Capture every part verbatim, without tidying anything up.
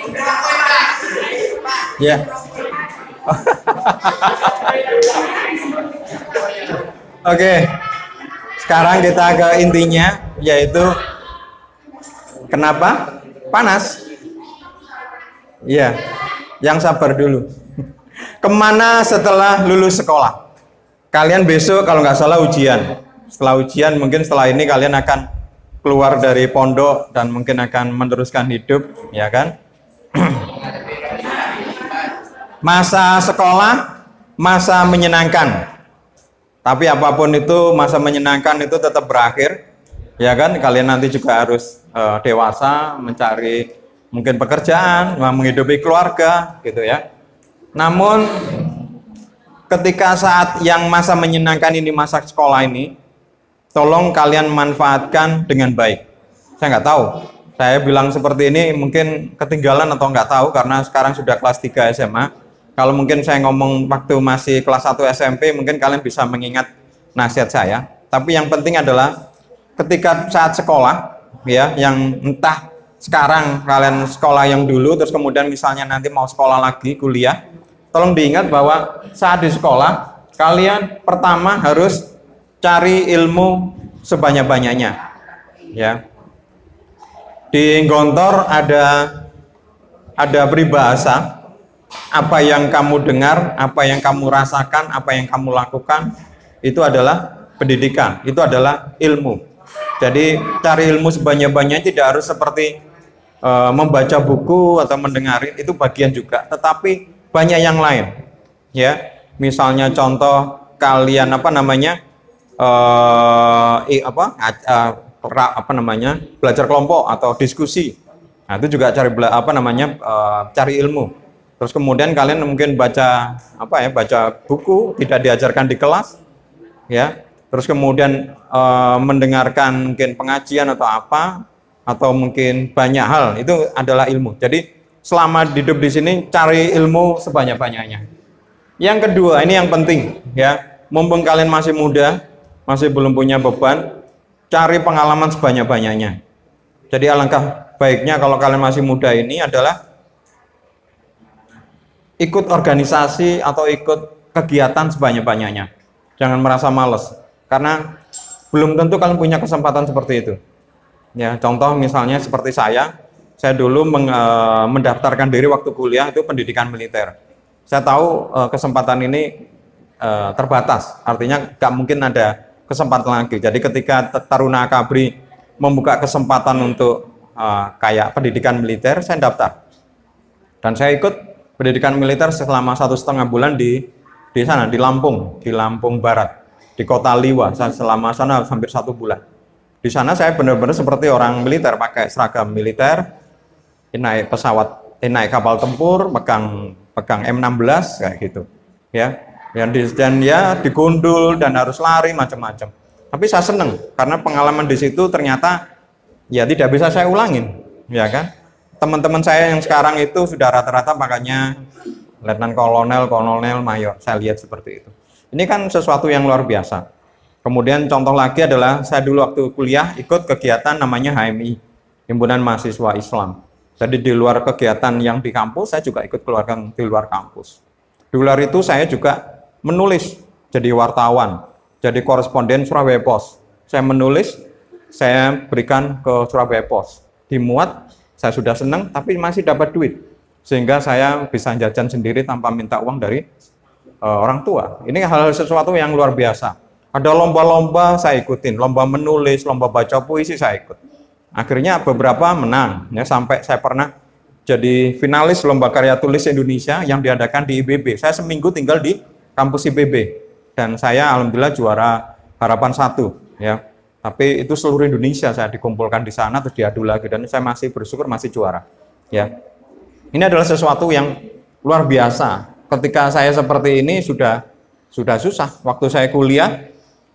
Ya. Oke. Sekarang kita ke intinya, yaitu kenapa panas? Iya. Yang sabar dulu. Kemana setelah lulus sekolah? Kalian besok kalau nggak salah ujian. Setelah ujian mungkin setelah ini kalian akan keluar dari pondok dan mungkin akan meneruskan hidup, ya kan? Masa sekolah, masa menyenangkan. Tapi apapun itu, masa menyenangkan itu tetap berakhir, ya kan? Kalian nanti juga harus uh, dewasa, mencari mungkin pekerjaan, menghidupi keluarga, gitu ya. Namun ketika saat yang masa menyenangkan ini, masa sekolah ini, tolong kalian manfaatkan dengan baik. Saya nggak tahu, saya bilang seperti ini mungkin ketinggalan atau nggak tahu karena sekarang sudah kelas tiga S M A. Kalau mungkin saya ngomong waktu masih kelas satu S M P, mungkin kalian bisa mengingat nasihat saya. Tapi yang penting adalah ketika saat sekolah, ya, yang entah sekarang kalian sekolah yang dulu, terus kemudian misalnya nanti mau sekolah lagi, kuliah, tolong diingat bahwa saat di sekolah, kalian pertama harus cari ilmu sebanyak-banyaknya. Ya. Di Gontor ada ada peribahasa, apa yang kamu dengar, apa yang kamu rasakan, apa yang kamu lakukan, itu adalah pendidikan, itu adalah ilmu. Jadi cari ilmu sebanyak-banyaknya, tidak harus seperti e, membaca buku atau mendengarin, itu bagian juga, tetapi banyak yang lain. Ya, misalnya contoh kalian apa namanya, e, apa, e, apa namanya, belajar kelompok atau diskusi, nah, itu juga cari apa namanya, e, cari ilmu. Terus kemudian kalian mungkin baca apa ya, baca buku tidak diajarkan di kelas, ya. Terus kemudian e, mendengarkan mungkin pengajian atau apa, atau mungkin banyak hal, itu adalah ilmu. Jadi selama hidup di sini cari ilmu sebanyak-banyaknya. Yang kedua, ini yang penting, ya. Mumpung kalian masih muda, masih belum punya beban, cari pengalaman sebanyak-banyaknya. Jadi alangkah baiknya kalau kalian masih muda ini adalah ikut organisasi atau ikut kegiatan sebanyak-banyaknya. Jangan merasa males, karena belum tentu kalian punya kesempatan seperti itu. Ya, contoh misalnya seperti saya, saya dulu meng, e, mendaftarkan diri waktu kuliah itu pendidikan militer. Saya tahu e, kesempatan ini e, terbatas, artinya gak mungkin ada kesempatan lagi. Jadi ketika Taruna Akabri membuka kesempatan untuk e, kayak pendidikan militer, saya daftar. Dan saya ikut pendidikan militer selama satu setengah bulan di di sana, di Lampung, di Lampung Barat, di kota Liwa. Saya selama sana hampir satu bulan. Di sana saya benar-benar seperti orang militer, pakai seragam militer, naik pesawat, naik kapal tempur, pegang pegang M enam belas kayak gitu, ya. Dan, di, dan ya digundul dan harus lari macam-macam. Tapi saya seneng karena pengalaman di situ ternyata ya tidak bisa saya ulangin, ya kan? Teman-teman saya yang sekarang itu sudah rata-rata makanya letnan kolonel, kolonel, mayor. Saya lihat seperti itu. Ini kan sesuatu yang luar biasa. Kemudian contoh lagi adalah saya dulu waktu kuliah ikut kegiatan namanya H M I, Himpunan Mahasiswa Islam. Jadi di luar kegiatan yang di kampus, saya juga ikut keluarga di luar kampus. Di luar itu saya juga menulis, jadi wartawan, jadi koresponden Surabaya Post. Saya menulis, saya berikan ke Surabaya Post. Dimuat, saya sudah senang, tapi masih dapat duit. Sehingga saya bisa jajan sendiri tanpa minta uang dari uh, orang tua. Ini hal-hal sesuatu yang luar biasa. Ada lomba-lomba saya ikutin, lomba menulis, lomba baca puisi saya ikut. Akhirnya beberapa menang, ya, sampai saya pernah jadi finalis lomba karya tulis Indonesia yang diadakan di I B B. Saya seminggu tinggal di kampus I B B. Dan saya alhamdulillah juara harapan satu, ya. Tapi itu seluruh Indonesia saya dikumpulkan di sana terus diadu lagi dan saya masih bersyukur masih juara. Ya, ini adalah sesuatu yang luar biasa. Ketika saya seperti ini sudah sudah susah. Waktu saya kuliah,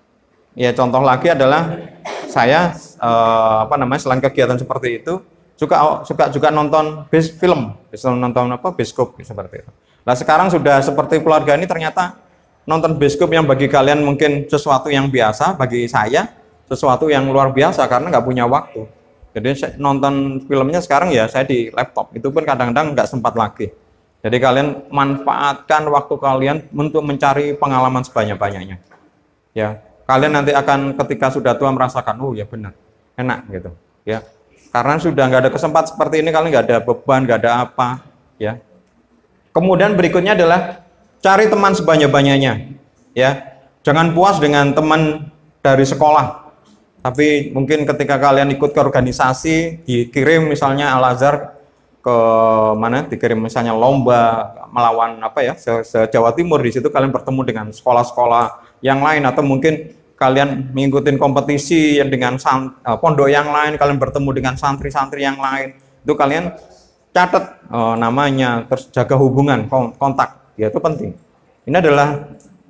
ya contoh lagi adalah saya eh, apa namanya selain kegiatan seperti itu suka suka juga nonton bis film, bisa nonton apa bioskop seperti itu. Nah sekarang sudah seperti keluarga ini ternyata nonton bioskop yang bagi kalian mungkin sesuatu yang biasa, bagi saya sesuatu yang luar biasa karena nggak punya waktu. Jadi saya nonton filmnya sekarang ya saya di laptop, itu pun kadang-kadang nggak sempat lagi. Jadi kalian manfaatkan waktu kalian untuk mencari pengalaman sebanyak-banyaknya. Ya, kalian nanti akan ketika sudah tua merasakan, oh ya benar, enak gitu. Ya, karena sudah nggak ada kesempatan seperti ini, kalian nggak ada beban, nggak ada apa. Ya. Kemudian berikutnya adalah cari teman sebanyak-banyaknya. Ya, jangan puas dengan teman dari sekolah. Tapi mungkin ketika kalian ikut ke organisasi, dikirim misalnya Al-Azhar ke mana, dikirim misalnya lomba melawan apa ya, se-Jawa Timur, di situ kalian bertemu dengan sekolah-sekolah yang lain, atau mungkin kalian mengikuti kompetisi yang dengan pondok yang lain, kalian bertemu dengan santri-santri yang lain, itu kalian catat oh, namanya, terus jaga hubungan, kontak, ya itu penting. Ini adalah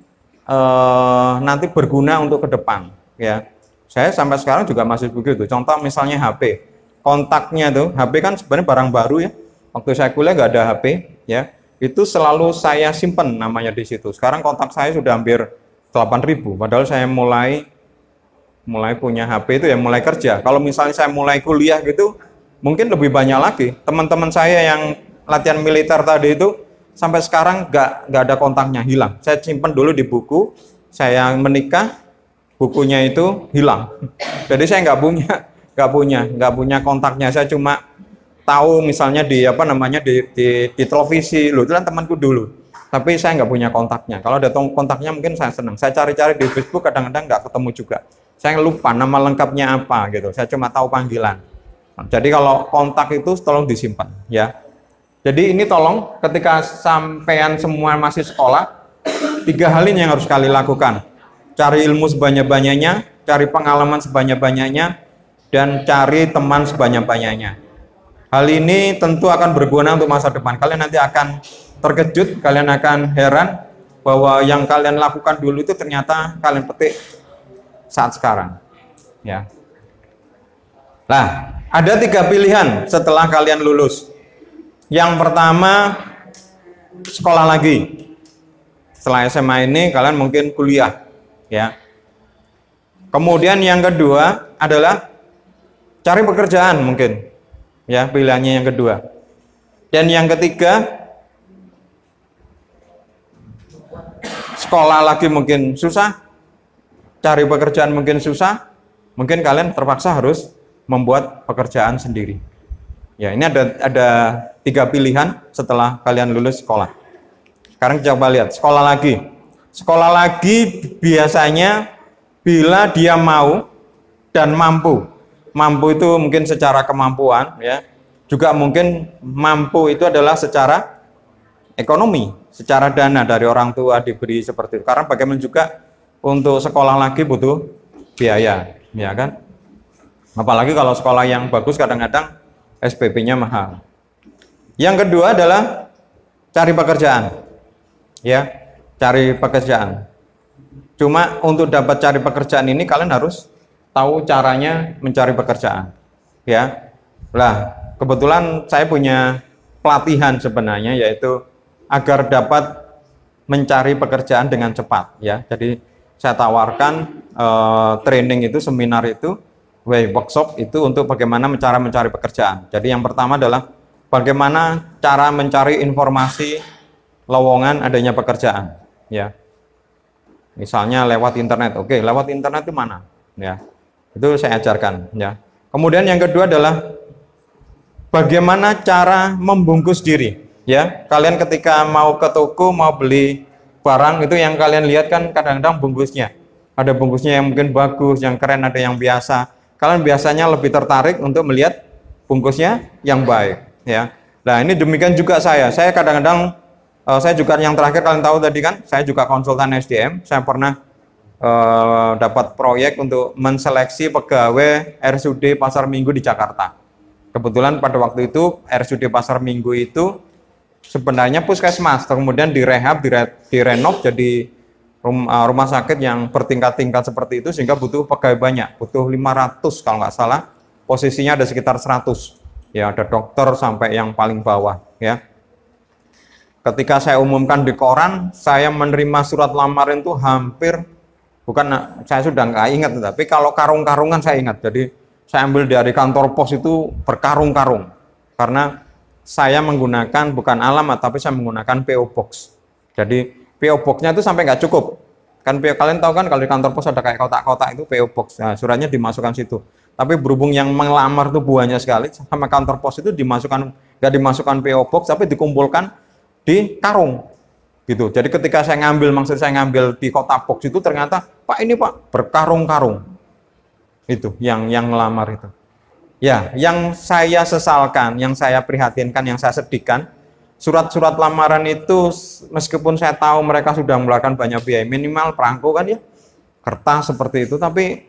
eh, nanti berguna untuk ke depan, ya. Saya sampai sekarang juga masih begitu. Contoh misalnya H P, kontaknya tuh, H P kan sebenarnya barang baru ya. Waktu saya kuliah nggak ada H P, ya. Itu selalu saya simpen namanya di situ. Sekarang kontak saya sudah hampir delapan ribu. Padahal saya mulai mulai punya H P itu ya mulai kerja. Kalau misalnya saya mulai kuliah gitu, mungkin lebih banyak lagi. Teman-teman saya yang latihan militer tadi itu sampai sekarang nggak nggak ada kontaknya, hilang. Saya simpen dulu di buku. Saya menikah, bukunya itu hilang. Jadi saya nggak punya, nggak punya, nggak punya kontaknya. Saya cuma tahu misalnya di apa namanya di, di, di televisi, loh itu kan temanku dulu. Tapi saya nggak punya kontaknya. Kalau ada kontaknya mungkin saya senang. Saya cari-cari di Facebook, kadang-kadang nggak ketemu juga. Saya lupa nama lengkapnya apa gitu. Saya cuma tahu panggilan. Jadi kalau kontak itu tolong disimpan, ya. Jadi ini tolong ketika sampean semua masih sekolah, tiga hal ini yang harus kalian lakukan. Cari ilmu sebanyak-banyaknya, cari pengalaman sebanyak-banyaknya, dan cari teman sebanyak-banyaknya. Hal ini tentu akan berguna untuk masa depan. Kalian nanti akan terkejut, kalian akan heran bahwa yang kalian lakukan dulu itu ternyata kalian petik saat sekarang. Ya. Nah, ada tiga pilihan setelah kalian lulus. Yang pertama, sekolah lagi. Setelah S M A ini kalian mungkin kuliah. Ya. Kemudian yang kedua adalah cari pekerjaan mungkin, ya pilihannya yang kedua. Dan yang ketiga, sekolah lagi mungkin susah, cari pekerjaan mungkin susah, mungkin kalian terpaksa harus membuat pekerjaan sendiri. Ya, ini ada ada tiga pilihan setelah kalian lulus sekolah. Sekarang coba lihat sekolah lagi. Sekolah lagi biasanya bila dia mau dan mampu. Mampu itu mungkin secara kemampuan, ya. Juga mungkin mampu itu adalah secara ekonomi, secara dana dari orang tua diberi seperti itu. Karena bagaimana juga untuk sekolah lagi butuh biaya, ya kan? Apalagi kalau sekolah yang bagus kadang-kadang S P P-nya mahal. Yang kedua adalah cari pekerjaan, ya. Cari pekerjaan. Cuma untuk dapat cari pekerjaan ini kalian harus tahu caranya mencari pekerjaan, ya. Lah, kebetulan saya punya pelatihan sebenarnya, yaitu agar dapat mencari pekerjaan dengan cepat, ya. Jadi saya tawarkan eh, training itu, seminar itu, workshop itu untuk bagaimana cara mencari pekerjaan. Jadi yang pertama adalah bagaimana cara mencari informasi lowongan adanya pekerjaan. Ya, misalnya lewat internet. Oke, lewat internet itu mana? Ya, itu saya ajarkan. Ya. Kemudian yang kedua adalah bagaimana cara membungkus diri. Ya, kalian ketika mau ke toko mau beli barang itu yang kalian lihat kan kadang-kadang bungkusnya. Ada bungkusnya yang mungkin bagus, yang keren, ada yang biasa. Kalian biasanya lebih tertarik untuk melihat bungkusnya yang baik. Ya, nah ini demikian juga saya. Saya kadang-kadang Uh, saya juga yang terakhir kalian tahu tadi kan, saya juga konsultan S D M. Saya pernah uh, dapat proyek untuk menseleksi pegawai R S U D Pasar Minggu di Jakarta. Kebetulan pada waktu itu R S U D Pasar Minggu itu sebenarnya puskesmas, kemudian direhab, dire, direnov jadi rum, uh, rumah sakit yang bertingkat-tingkat seperti itu, sehingga butuh pegawai banyak, butuh lima ratus kalau nggak salah, posisinya ada sekitar seratus. Ya, ada dokter sampai yang paling bawah, ya. Ketika saya umumkan di koran, saya menerima surat lamaran itu hampir, bukan saya sudah nggak ingat, tapi kalau karung-karungan saya ingat. Jadi saya ambil dari kantor pos itu berkarung-karung, karena saya menggunakan bukan alamat, tapi saya menggunakan P O Box. Jadi P O Box-nya itu sampai nggak cukup. Kan kalian tahu kan kalau di kantor pos ada kayak kotak-kotak itu P O Box. Nah, suratnya dimasukkan situ. Tapi berhubung yang melamar itu banyak sekali, sama kantor pos itu dimasukkan, nggak dimasukkan P O Box, tapi dikumpulkan di karung. Gitu. Jadi ketika saya ngambil, maksud saya ngambil di kotak box itu ternyata, Pak ini Pak berkarung-karung. Itu yang yang melamar itu. Ya, yang saya sesalkan, yang saya prihatinkan, yang saya sedihkan, surat-surat lamaran itu meskipun saya tahu mereka sudah mengeluarkan banyak biaya, minimal perangko kan ya, kertas seperti itu, tapi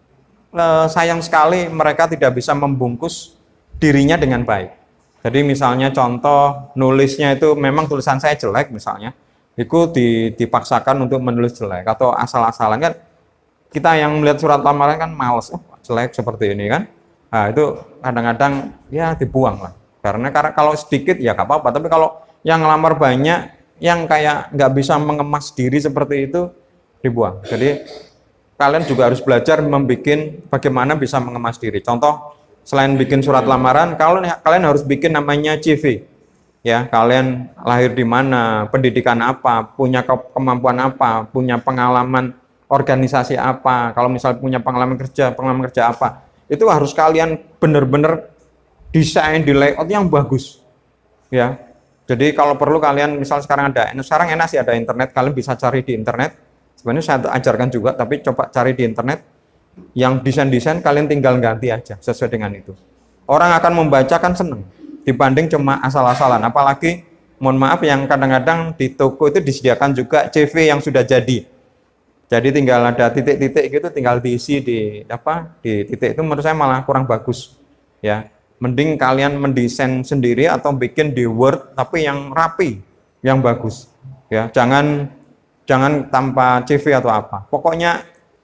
eh, sayang sekali mereka tidak bisa membungkus dirinya dengan baik. Jadi misalnya contoh nulisnya itu memang tulisan saya jelek misalnya, itu dipaksakan untuk menulis jelek atau asal-asalan kan, kita yang melihat surat lamaran kan males, oh jelek seperti ini kan. Nah, itu kadang-kadang ya dibuang lah. Karena kalau sedikit ya nggak apa-apa, tapi kalau yang ngelamar banyak, yang kayak nggak bisa mengemas diri seperti itu, dibuang. Jadi kalian juga harus belajar membuat bagaimana bisa mengemas diri. Contoh, selain bikin surat lamaran, kalau kalian harus bikin namanya C V. Ya, kalian lahir di mana, pendidikan apa, punya kemampuan apa, punya pengalaman organisasi apa, kalau misalnya punya pengalaman kerja, pengalaman kerja apa. Itu harus kalian benar-benar desain di layout yang bagus, ya. Jadi kalau perlu kalian, misal sekarang ada, sekarang enak sih ada internet, kalian bisa cari di internet. Sebenarnya saya ajarkan juga, tapi coba cari di internet yang desain-desain, kalian tinggal ganti aja sesuai dengan itu. Orang akan membaca kan seneng, dibanding cuma asal-asalan. Apalagi, mohon maaf, yang kadang-kadang di toko itu disediakan juga C V yang sudah jadi. Jadi tinggal ada titik-titik gitu, tinggal diisi di apa di titik itu, menurut saya malah kurang bagus, ya. Mending kalian mendesain sendiri atau bikin di Word tapi yang rapi, yang bagus, ya. Jangan jangan tanpa C V atau apa. Pokoknya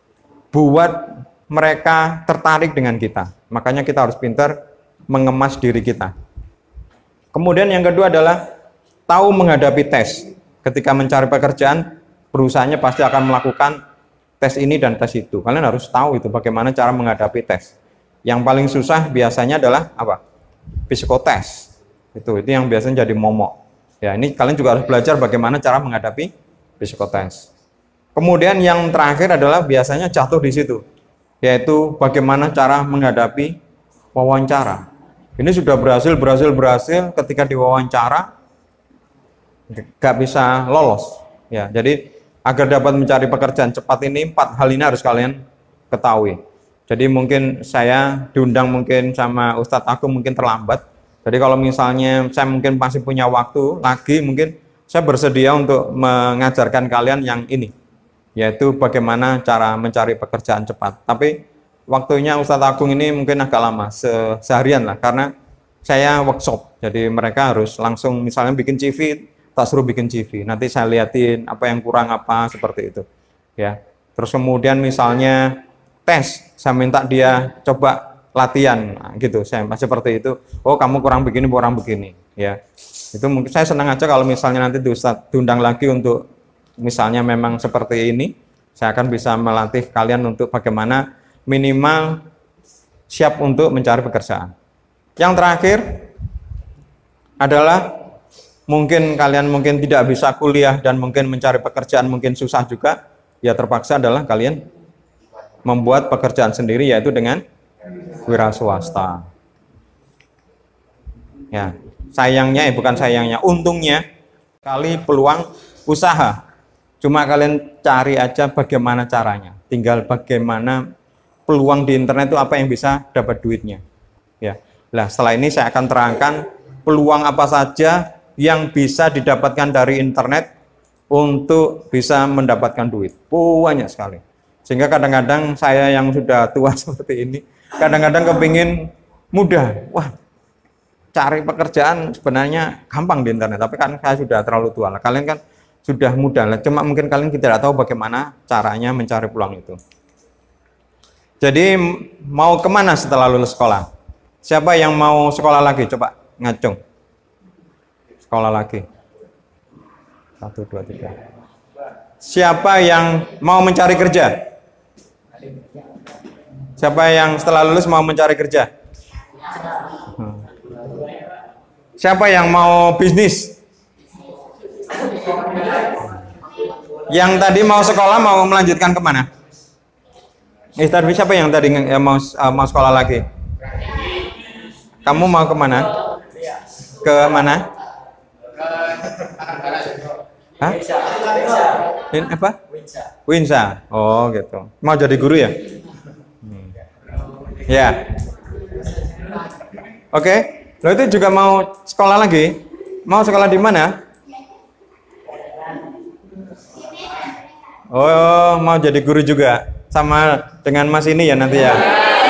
buat mereka tertarik dengan kita. Makanya kita harus pintar mengemas diri kita. Kemudian yang kedua adalah tahu menghadapi tes. Ketika mencari pekerjaan, perusahaannya pasti akan melakukan tes ini dan tes itu. Kalian harus tahu itu bagaimana cara menghadapi tes. Yang paling susah biasanya adalah apa? Psikotes. Itu itu yang biasanya jadi momok. Ya, ini kalian juga harus belajar bagaimana cara menghadapi psikotes. Kemudian yang terakhir adalah biasanya jatuh di situ, yaitu bagaimana cara menghadapi wawancara. Ini sudah berhasil, berhasil, berhasil, ketika diwawancara nggak bisa lolos. Ya, jadi agar dapat mencari pekerjaan cepat ini, empat hal ini harus kalian ketahui. Jadi mungkin saya diundang mungkin sama Ustadz Agung mungkin terlambat. Jadi kalau misalnya saya mungkin masih punya waktu lagi, mungkin saya bersedia untuk mengajarkan kalian yang ini, yaitu bagaimana cara mencari pekerjaan cepat. Tapi waktunya Ustadz Agung ini mungkin agak lama, se seharian lah, karena saya workshop. Jadi mereka harus langsung misalnya bikin C V, tak suruh bikin C V, nanti saya liatin apa yang kurang apa, seperti itu, ya. Terus kemudian misalnya tes, saya minta dia coba latihan, nah, gitu, saya masih seperti itu. Oh kamu kurang begini, kurang begini, ya. Itu mungkin saya senang aja kalau misalnya nanti diundang lagi untuk misalnya memang seperti ini, saya akan bisa melatih kalian untuk bagaimana minimal siap untuk mencari pekerjaan. Yang terakhir adalah mungkin kalian mungkin tidak bisa kuliah dan mungkin mencari pekerjaan mungkin susah juga, ya terpaksa adalah kalian membuat pekerjaan sendiri, yaitu dengan wira swasta. Ya, sayangnya, eh bukan sayangnya, untungnya kali peluang usaha. Cuma kalian cari aja bagaimana caranya. Tinggal bagaimana peluang di internet itu apa yang bisa dapat duitnya. Ya, nah setelah ini saya akan terangkan peluang apa saja yang bisa didapatkan dari internet untuk bisa mendapatkan duit. Banyak sekali. Sehingga kadang-kadang saya yang sudah tua seperti ini, kadang-kadang kepingin mudah. Wah, cari pekerjaan sebenarnya gampang di internet, tapi kan saya sudah terlalu tua. Nah, kalian kan sudah mudah lah. Cuma mungkin kalian tidak tahu bagaimana caranya mencari peluang itu. Jadi mau kemana setelah lulus sekolah? Siapa yang mau sekolah lagi? Coba ngacung. Sekolah lagi. Satu, dua, tiga. Siapa yang mau mencari kerja? Siapa yang setelah lulus mau mencari kerja? Siapa yang mau bisnis? Yang tadi mau sekolah mau melanjutkan kemana? Eh, tadi siapa yang tadi yang mau uh, mau sekolah lagi? Kamu mau kemana? Ke mana? Hah? In, apa? Winsa. Oh gitu. Mau jadi guru ya? Hmm. Ya. Oke. Okay. Lo itu juga mau sekolah lagi? Mau sekolah di mana? Oh, mau jadi guru juga sama dengan Mas ini ya nanti ya.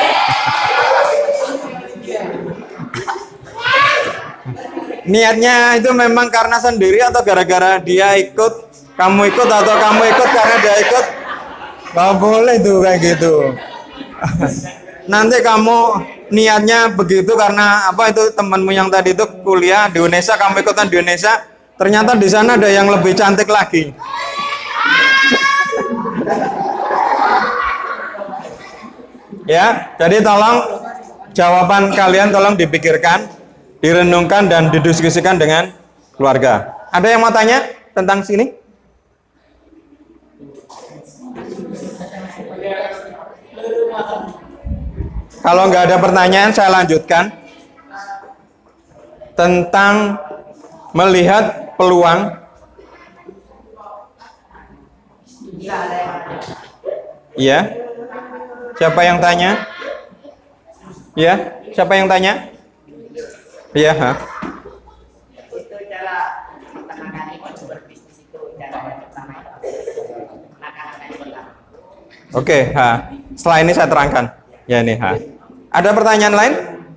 Niatnya itu memang karena sendiri atau gara-gara dia ikut, kamu ikut atau kamu ikut karena dia ikut? Gak boleh tuh kayak gitu. Nanti kamu niatnya begitu karena apa itu temanmu yang tadi itu kuliah di Indonesia, kamu ikutan di Indonesia, ternyata di sana ada yang lebih cantik lagi. Ya, jadi tolong jawaban kalian tolong dipikirkan, direnungkan dan didiskusikan dengan keluarga. Ada yang mau tanya tentang sini? Kalau nggak ada pertanyaan, saya lanjutkan tentang melihat peluang. Iya. Siapa yang tanya? Iya. Siapa yang tanya? Iya. Ha? Itu cara menangani berbisnis itu cara yang pertama itu. Oke. Ha. Setelah ini saya terangkan. Ya ini ha. Ada pertanyaan lain?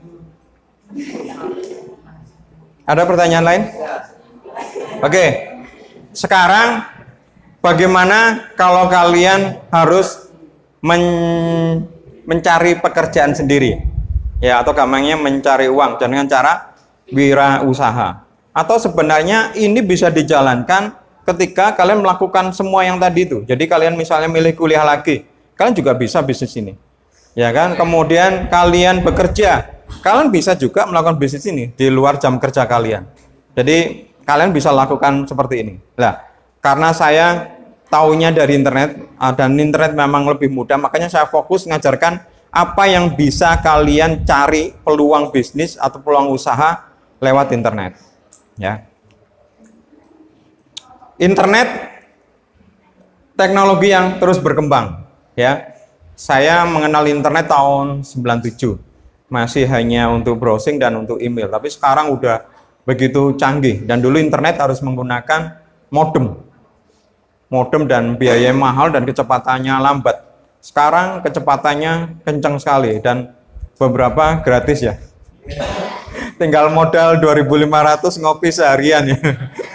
Ada pertanyaan lain? Oke. Sekarang bagaimana kalau kalian harus men mencari pekerjaan sendiri? Ya, atau gampangnya mencari uang dengan cara wirausaha. Atau sebenarnya ini bisa dijalankan ketika kalian melakukan semua yang tadi itu. Jadi kalian misalnya milih kuliah lagi, kalian juga bisa bisnis ini. Ya kan? Kemudian kalian bekerja, kalian bisa juga melakukan bisnis ini di luar jam kerja kalian. Jadi kalian bisa lakukan seperti ini. Nah, karena saya taunya dari internet dan internet memang lebih mudah, makanya saya fokus mengajarkan apa yang bisa kalian cari peluang bisnis atau peluang usaha lewat internet. Ya. Internet teknologi yang terus berkembang. Ya. Saya mengenal internet tahun sembilan puluh tujuh, masih hanya untuk browsing dan untuk email. Tapi sekarang udah begitu canggih. Dan dulu internet harus menggunakan modem, modem dan biaya mahal dan kecepatannya lambat. Sekarang kecepatannya kencang sekali dan beberapa gratis ya. Tinggal modal dua ribu lima ratus ngopi seharian ya.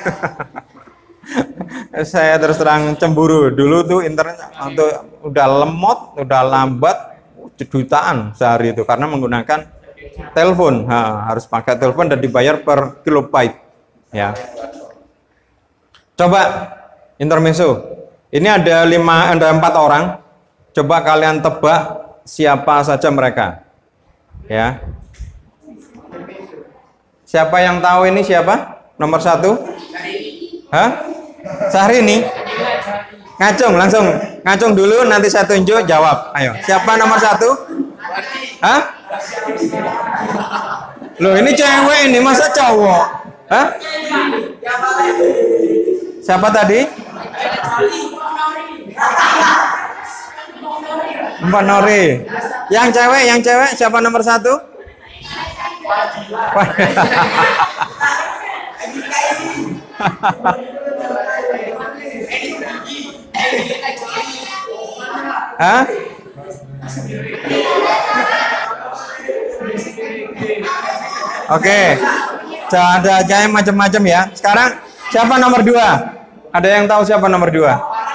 Saya terus terang cemburu. Dulu tuh internet untuk udah lemot, udah lambat, jutaan sehari itu karena menggunakan telepon. Ha, harus pakai telepon dan dibayar per kilobyte. Ya. Coba intermezzo. Ini ada lima, ada empat orang. Coba kalian tebak siapa saja mereka. Ya. Siapa yang tahu ini siapa? Nomor satu? Hah? Syahrini? Ngacung, langsung ngacung dulu, nanti saya tunjuk jawab. Ayo, siapa nomor satu? Hah? Loh, ini cewek ini, masa cowok? Hah? Siapa tadi? Mbak Nori. Yang cewek, yang cewek siapa nomor satu? Hah? Oke, ada aja yang macam-macam ya. Sekarang siapa nomor dua? Ada yang tahu siapa nomor dua?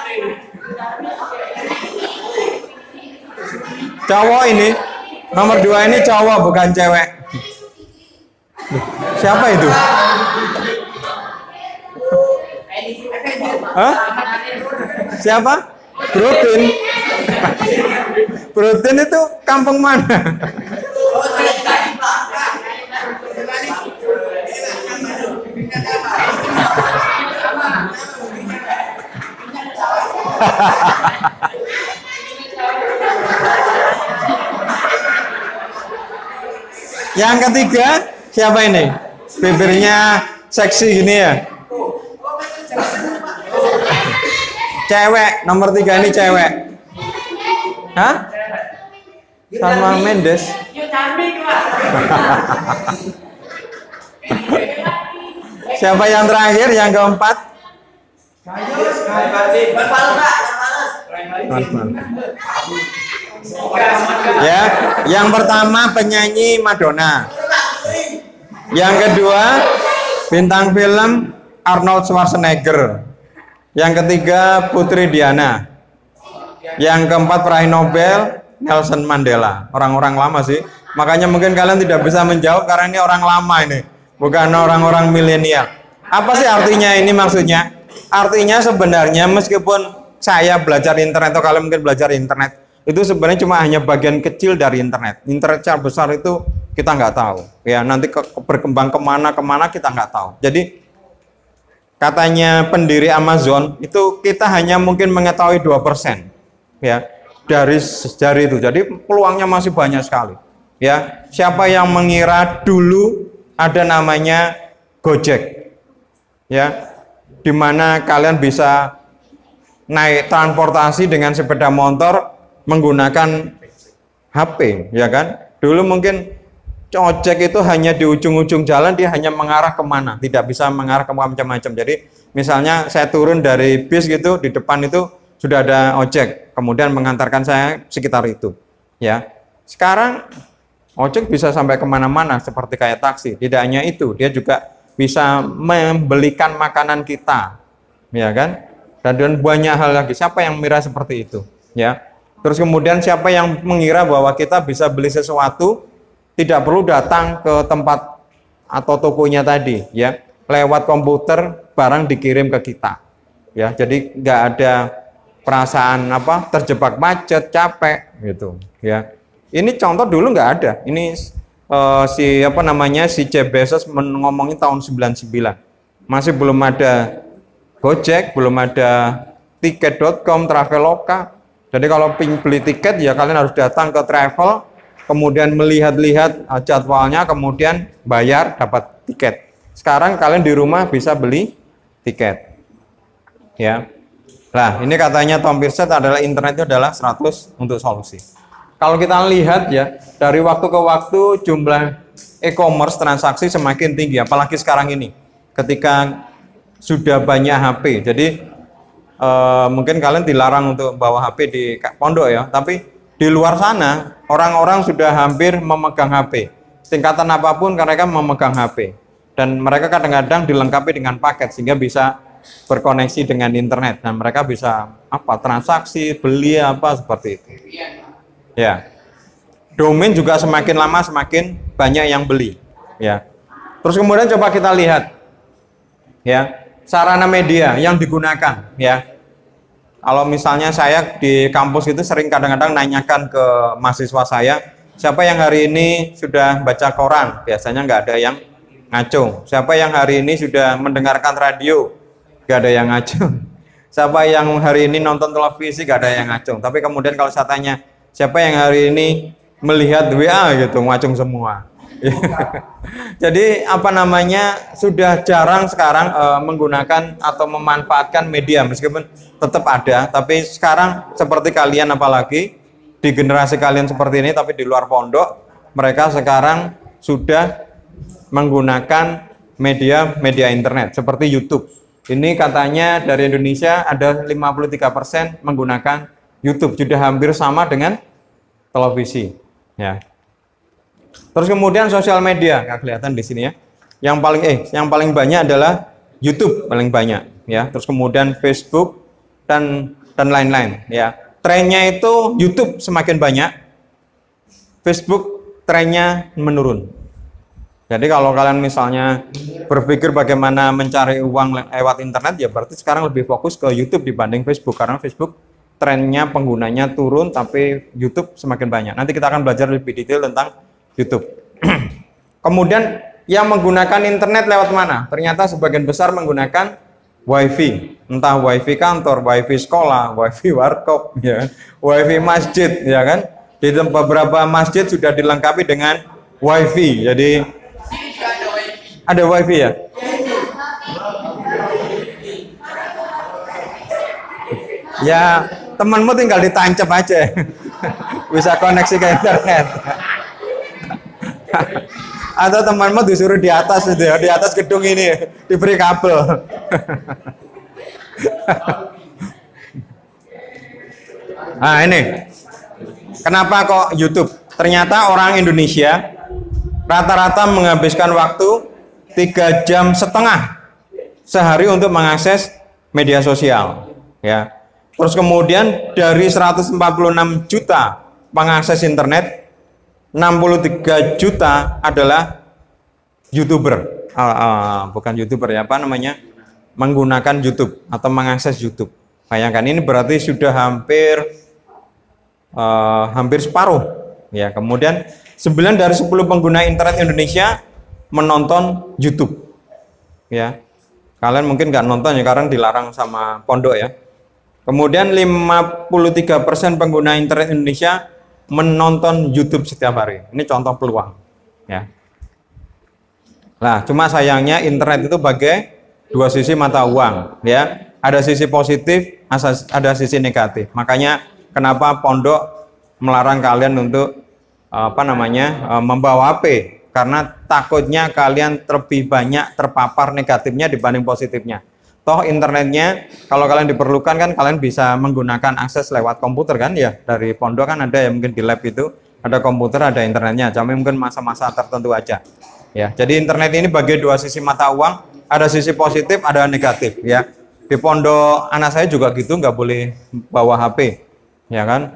Cowok ini, nomor dua ini cowok bukan cewek. Siapa itu? Hah? Siapa? Grupin. Bruten itu kampung mana? Yang ketiga siapa ini? Bibirnya seksi gini ya? Cewek, nomor tiga ini cewek. Hah? Sama Mendes. Siapa yang terakhir, yang keempat? Ya, yang pertama penyanyi Madonna. Yang kedua bintang film Arnold Schwarzenegger. Yang ketiga Putri Diana. Yang keempat peraih Nobel Nelson Mandela. Orang-orang lama sih. Makanya mungkin kalian tidak bisa menjawab karena ini orang lama ini, bukan orang-orang milenial. Apa sih artinya ini maksudnya? Artinya sebenarnya meskipun saya belajar internet atau kalian mungkin belajar internet, itu sebenarnya cuma hanya bagian kecil dari internet. Internet secara besar itu kita nggak tahu. Ya nanti ke, berkembang kemana-kemana kita nggak tahu. Jadi katanya pendiri Amazon itu kita hanya mungkin mengetahui dua persen ya dari dari itu. Jadi peluangnya masih banyak sekali. Ya, siapa yang mengira dulu ada namanya Gojek? Ya, di mana kalian bisa naik transportasi dengan sepeda motor menggunakan H P, ya kan? Dulu mungkin ojek itu hanya di ujung-ujung jalan, dia hanya mengarah kemana, tidak bisa mengarah ke macam-macam. Jadi misalnya saya turun dari bis gitu, di depan itu sudah ada ojek, kemudian mengantarkan saya sekitar itu. Ya, sekarang ojek bisa sampai kemana-mana seperti kayak taksi. Tidak hanya itu, dia juga bisa membelikan makanan kita, ya kan? Dan banyak hal lagi. Siapa yang mengira seperti itu, ya? Terus kemudian siapa yang mengira bahwa kita bisa beli sesuatu tidak perlu datang ke tempat atau tokonya tadi, ya? Lewat komputer barang dikirim ke kita, ya. Jadi nggak ada perasaan apa terjebak macet, capek, gitu, ya. Ini contoh dulu nggak ada. Ini uh, si apa namanya si Jeff Bezos ngomongin tahun sembilan puluh sembilan. Masih belum ada Gojek, belum ada tiket dot com, Traveloka. Jadi kalau ping beli tiket ya kalian harus datang ke travel, kemudian melihat-lihat uh, jadwalnya, kemudian bayar dapat tiket. Sekarang kalian di rumah bisa beli tiket. Ya. Nah, ini katanya Tom Pierce adalah internet itu adalah seratus untuk solusi. Kalau kita lihat ya, dari waktu ke waktu jumlah e-commerce transaksi semakin tinggi, apalagi sekarang ini, ketika sudah banyak H P. Jadi eh, mungkin kalian dilarang untuk bawa H P di pondok ya, tapi di luar sana orang-orang sudah hampir memegang H P. Tingkatan apapun mereka memegang H P, dan mereka kadang-kadang dilengkapi dengan paket sehingga bisa berkoneksi dengan internet, dan mereka bisa apa transaksi, beli apa seperti itu. Ya, domain juga semakin lama semakin banyak yang beli. Ya, terus kemudian coba kita lihat, ya, sarana media yang digunakan. Ya, kalau misalnya saya di kampus itu sering kadang-kadang nanyakan ke mahasiswa saya, siapa yang hari ini sudah baca koran? Biasanya nggak ada yang ngacung. Siapa yang hari ini sudah mendengarkan radio? Nggak ada yang ngacung. Siapa yang hari ini nonton televisi? Nggak ada yang ngacung. Tapi kemudian kalau saya tanya, siapa yang hari ini melihat W A gitu, ngacung semua. Jadi apa namanya sudah jarang sekarang e, menggunakan atau memanfaatkan media, meskipun tetap ada, tapi sekarang seperti kalian apalagi di generasi kalian seperti ini tapi di luar pondok, mereka sekarang sudah menggunakan media-media internet seperti YouTube. Ini katanya dari Indonesia ada lima puluh tiga persen menggunakan YouTube, sudah hampir sama dengan televisi, ya. Terus kemudian sosial media, nggak kelihatan di sini ya. Yang paling eh, yang paling banyak adalah YouTube paling banyak, ya. Terus kemudian Facebook dan dan lain-lain, ya. Trennya itu YouTube semakin banyak, Facebook trennya menurun. Jadi kalau kalian misalnya berpikir bagaimana mencari uang lewat internet, ya berarti sekarang lebih fokus ke YouTube dibanding Facebook, karena Facebook trennya penggunanya turun, tapi YouTube semakin banyak. Nanti kita akan belajar lebih detail tentang YouTube. Kemudian yang menggunakan internet lewat mana? Ternyata sebagian besar menggunakan WiFi, entah WiFi kantor, WiFi sekolah, WiFi warkop, ya, WiFi masjid, ya kan? Di beberapa masjid sudah dilengkapi dengan WiFi. Jadi ada WiFi ya? Ya, temanmu tinggal ditancap aja, bisa koneksi ke internet. Atau temanmu disuruh di atas itu ya, di atas gedung ini diberi kabel. Nah ini, kenapa kok YouTube? Ternyata orang Indonesia rata-rata menghabiskan waktu tiga jam setengah sehari untuk mengakses media sosial, ya. Terus kemudian dari seratus empat puluh enam juta pengakses internet, enam puluh tiga juta adalah YouTuber, uh, uh, bukan YouTuber ya, apa namanya, menggunakan YouTube atau mengakses YouTube. Bayangkan ini berarti sudah hampir uh, hampir separuh, ya. Kemudian sembilan dari sepuluh pengguna internet Indonesia menonton YouTube, ya. Kalian mungkin nggak nonton ya karena dilarang sama pondok ya. Kemudian lima puluh tiga persen pengguna internet Indonesia menonton YouTube setiap hari. Ini contoh peluang, ya. Nah, cuma sayangnya internet itu bagai dua sisi mata uang, ya. Ada sisi positif, ada sisi negatif. Makanya kenapa pondok melarang kalian untuk apa namanya membawa H P, karena takutnya kalian lebih banyak terpapar negatifnya dibanding positifnya. Toh internetnya kalau kalian diperlukan kan kalian bisa menggunakan akses lewat komputer kan ya, dari pondok kan ada ya, mungkin di lab itu ada komputer, ada internetnya, cuma mungkin masa-masa tertentu aja ya. Jadi internet ini bagi dua sisi mata uang, ada sisi positif, ada negatif ya. Di pondok anak saya juga gitu, nggak boleh bawa H P ya kan,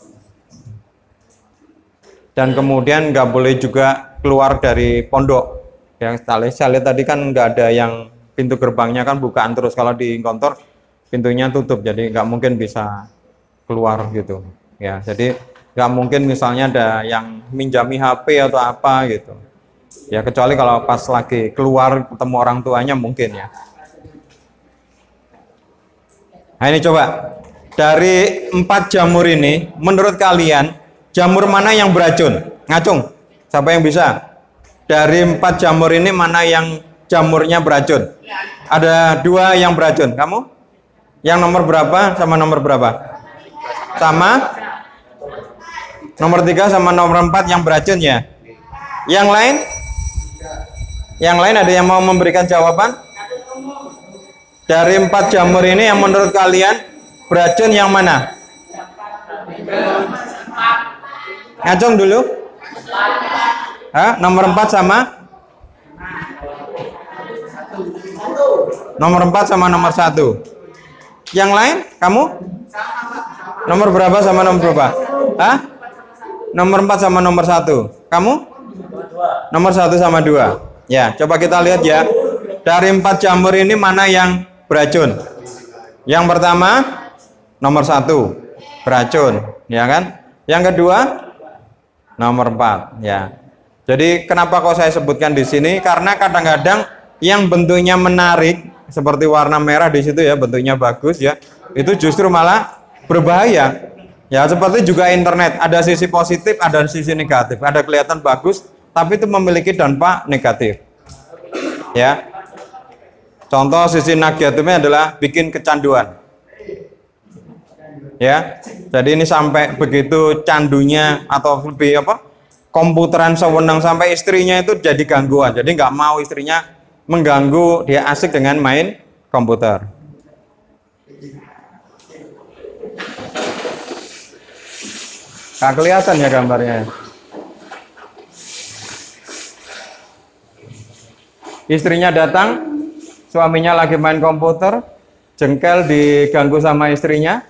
dan kemudian nggak boleh juga keluar dari pondok yang saya lihat tadi kan nggak ada yang pintu gerbangnya kan bukaan terus, kalau di kantor pintunya tutup, jadi nggak mungkin bisa keluar gitu ya. Jadi nggak mungkin misalnya ada yang minjami H P atau apa gitu ya, kecuali kalau pas lagi keluar ketemu orang tuanya mungkin ya. Nah ini coba, dari empat jamur ini menurut kalian jamur mana yang beracun? Ngacung, siapa yang bisa? Dari empat jamur ini mana yang jamurnya beracun? Ada dua yang beracun. Kamu? Yang nomor berapa sama nomor berapa? Sama? Nomor tiga sama nomor empat yang beracun ya? Yang lain? Yang lain ada yang mau memberikan jawaban? Dari empat jamur ini yang menurut kalian beracun yang mana? Ngacung dulu. Hah? Nomor empat sama? Nomor empat sama nomor satu. Yang lain? Kamu? Nomor berapa sama nomor berapa? Hah? Nomor empat sama nomor satu. Kamu? Nomor satu sama dua. Ya, coba kita lihat ya. Dari empat jamur ini mana yang beracun? Yang pertama, nomor satu, beracun, ya kan? Yang kedua, nomor empat, ya. Jadi kenapa kok saya sebutkan di sini? Karena kadang-kadang yang bentuknya menarik seperti warna merah di situ ya, bentuknya bagus ya, itu justru malah berbahaya. Ya, seperti juga internet, ada sisi positif, ada sisi negatif. Ada kelihatan bagus, tapi itu memiliki dampak negatif. Ya. Contoh sisi negatifnya adalah bikin kecanduan. Ya. Jadi ini sampai begitu candunya atau lebih apa? Komputeran sewenang sampai istrinya itu jadi gangguan. Jadi nggak mau istrinya mengganggu, dia asik dengan main komputer. Nggak kelihatan ya gambarnya. Istrinya datang, suaminya lagi main komputer, jengkel diganggu sama istrinya.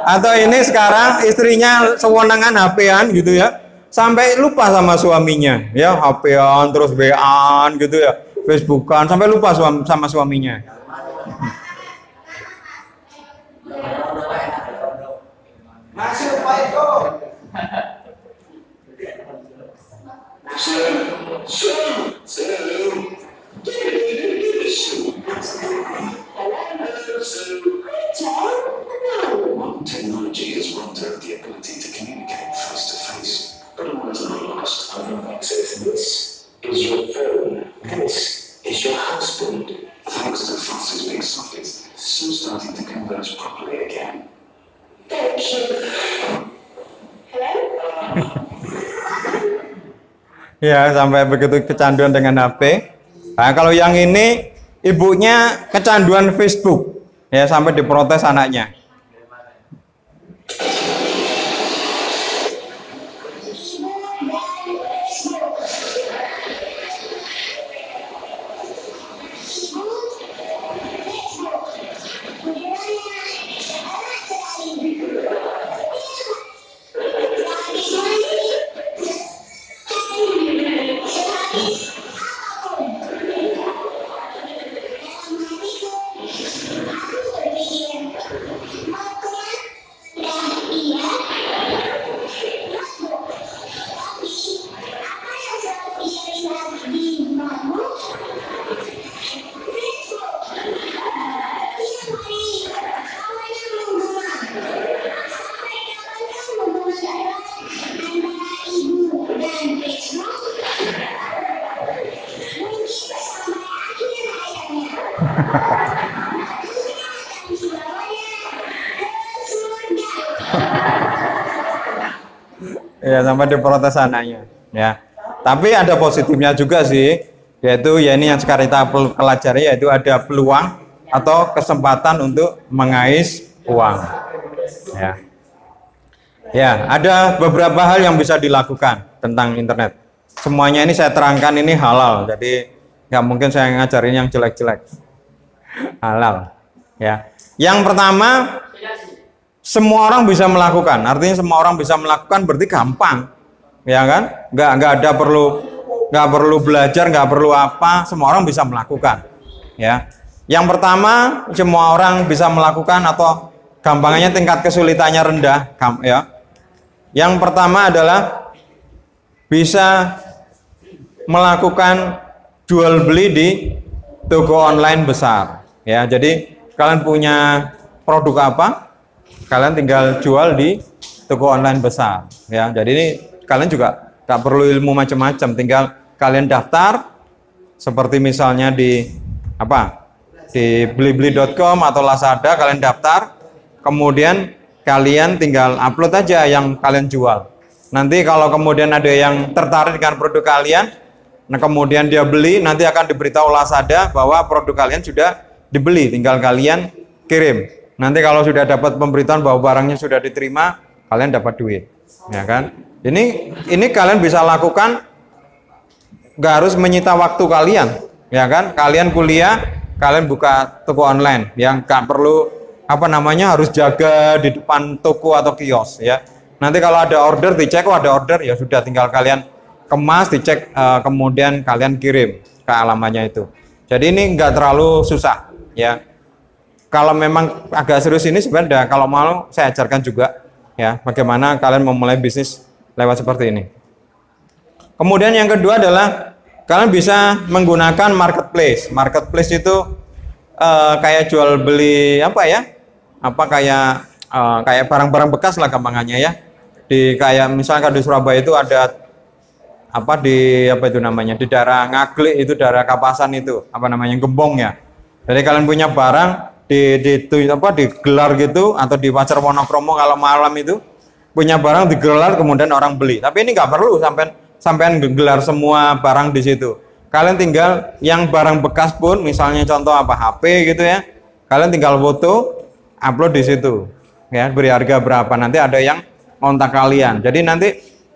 Atau ini sekarang istrinya sewenangan H P-an gitu ya, sampai lupa sama suaminya, ya H P-an terus W A-an gitu ya, Facebook-an, sampai lupa suam, sama suaminya. Masuk Pak Eko. Technology has robbed her of the ability to communicate face to face, but all is not lost. Access. This is your phone. This is your husband. Thanks to Fox's big sockets, Sue's starting to converse properly again. Thank you. Hello? Ya, sampai begitu kecanduan dengan H P. Nah, kalau yang ini ibunya kecanduan Facebook, ya sampai diprotes anaknya. Ya, sampai diprotes anaknya, ya. Tapi ada positifnya juga sih, yaitu ya ini yang sekarang kita pelajari, yaitu ada peluang atau kesempatan untuk mengais uang. Ya. Ya, ada beberapa hal yang bisa dilakukan tentang internet. Semuanya ini saya terangkan ini halal, jadi nggak mungkin saya ngajarin yang jelek-jelek. Halal. Ya. Yang pertama, semua orang bisa melakukan. Artinya semua orang bisa melakukan berarti gampang, ya kan? Nggak nggak ada perlu nggak perlu belajar, nggak perlu apa. Semua orang bisa melakukan. Ya. Yang pertama, semua orang bisa melakukan atau gampangnya tingkat kesulitannya rendah, ya. Yang pertama adalah bisa melakukan jual beli di toko online besar, ya. Jadi kalian punya produk apa, kalian tinggal jual di toko online besar, ya. Jadi ini kalian juga tak perlu ilmu macam-macam, tinggal kalian daftar seperti misalnya di apa, di blibli dot com atau Lazada, kalian daftar, kemudian kalian tinggal upload aja yang kalian jual. Nanti kalau kemudian ada yang tertarik dengan produk kalian, nah kemudian dia beli, nanti akan diberitahu Lazada bahwa produk kalian sudah dibeli, tinggal kalian kirim. Nanti kalau sudah dapat pemberitahuan bahwa barangnya sudah diterima, kalian dapat duit, ya kan? Ini ini kalian bisa lakukan, nggak harus menyita waktu kalian, ya kan? Kalian kuliah, kalian buka toko online, yang nggak perlu apa namanya harus jaga di depan toko atau kios, ya. Nanti kalau ada order dicek, oh ada order, ya sudah tinggal kalian kemas, dicek, uh, kemudian kalian kirim ke alamannya itu. Jadi ini nggak terlalu susah, ya. Kalau memang agak serius ini sebenarnya kalau mau saya ajarkan juga, ya, bagaimana kalian memulai bisnis lewat seperti ini. Kemudian yang kedua adalah kalian bisa menggunakan marketplace. Marketplace itu uh, kayak jual beli apa ya? Apa kayak uh, kayak barang-barang bekas lah gampangannya, ya. Di kayak misalkan di Surabaya itu ada apa di apa itu namanya di daerah Ngaglik itu daerah Kapasan itu apa namanya Gembong, ya. Jadi kalian punya barang di di, di apa digelar gitu atau di pasar Wonokromo kalau malam itu punya barang digelar kemudian orang beli. Tapi ini nggak perlu sampai sampean gelar semua barang di situ. Kalian tinggal yang barang bekas pun, misalnya contoh apa H P gitu ya, kalian tinggal foto, upload di situ, ya, beri harga berapa, nanti ada yang kontak kalian. Jadi nanti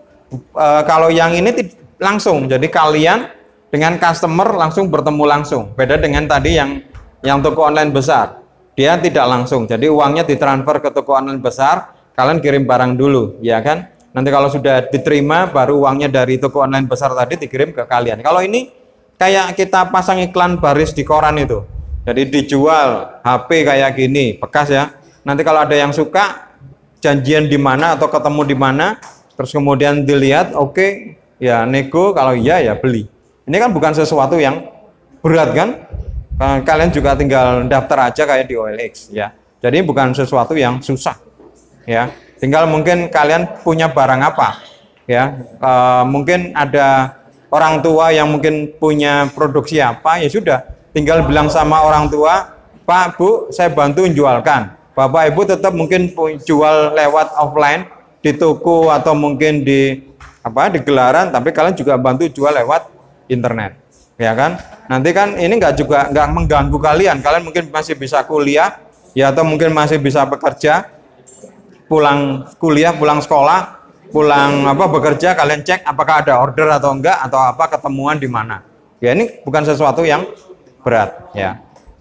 e, kalau yang ini langsung, jadi kalian dengan customer langsung bertemu langsung. Beda dengan tadi yang yang toko online besar, dia tidak langsung. Jadi uangnya ditransfer ke toko online besar, kalian kirim barang dulu, ya kan? Nanti kalau sudah diterima, baru uangnya dari toko online besar tadi dikirim ke kalian. Kalau ini kayak kita pasang iklan baris di koran itu. Jadi dijual H P kayak gini, bekas ya. Nanti kalau ada yang suka, janjian di mana atau ketemu di mana, terus kemudian dilihat, oke, okay, ya nego, kalau iya ya beli. Ini kan bukan sesuatu yang berat kan? Kalian juga tinggal daftar aja kayak di O L X ya. Jadi bukan sesuatu yang susah ya. Tinggal mungkin kalian punya barang apa ya. E, mungkin ada orang tua yang mungkin punya produksi apa, ya sudah. Tinggal bilang sama orang tua, Pak, Bu, saya bantu jualkan. Bapak Ibu tetap mungkin jual lewat offline di toko atau mungkin di apa di gelaran, tapi kalian juga bantu jual lewat internet. Ya kan, nanti kan ini nggak juga nggak mengganggu kalian, kalian mungkin masih bisa kuliah, ya atau mungkin masih bisa bekerja, pulang kuliah, pulang sekolah, pulang apa bekerja, kalian cek apakah ada order atau enggak, atau apa ketemuan di mana. Ya ini bukan sesuatu yang berat, ya.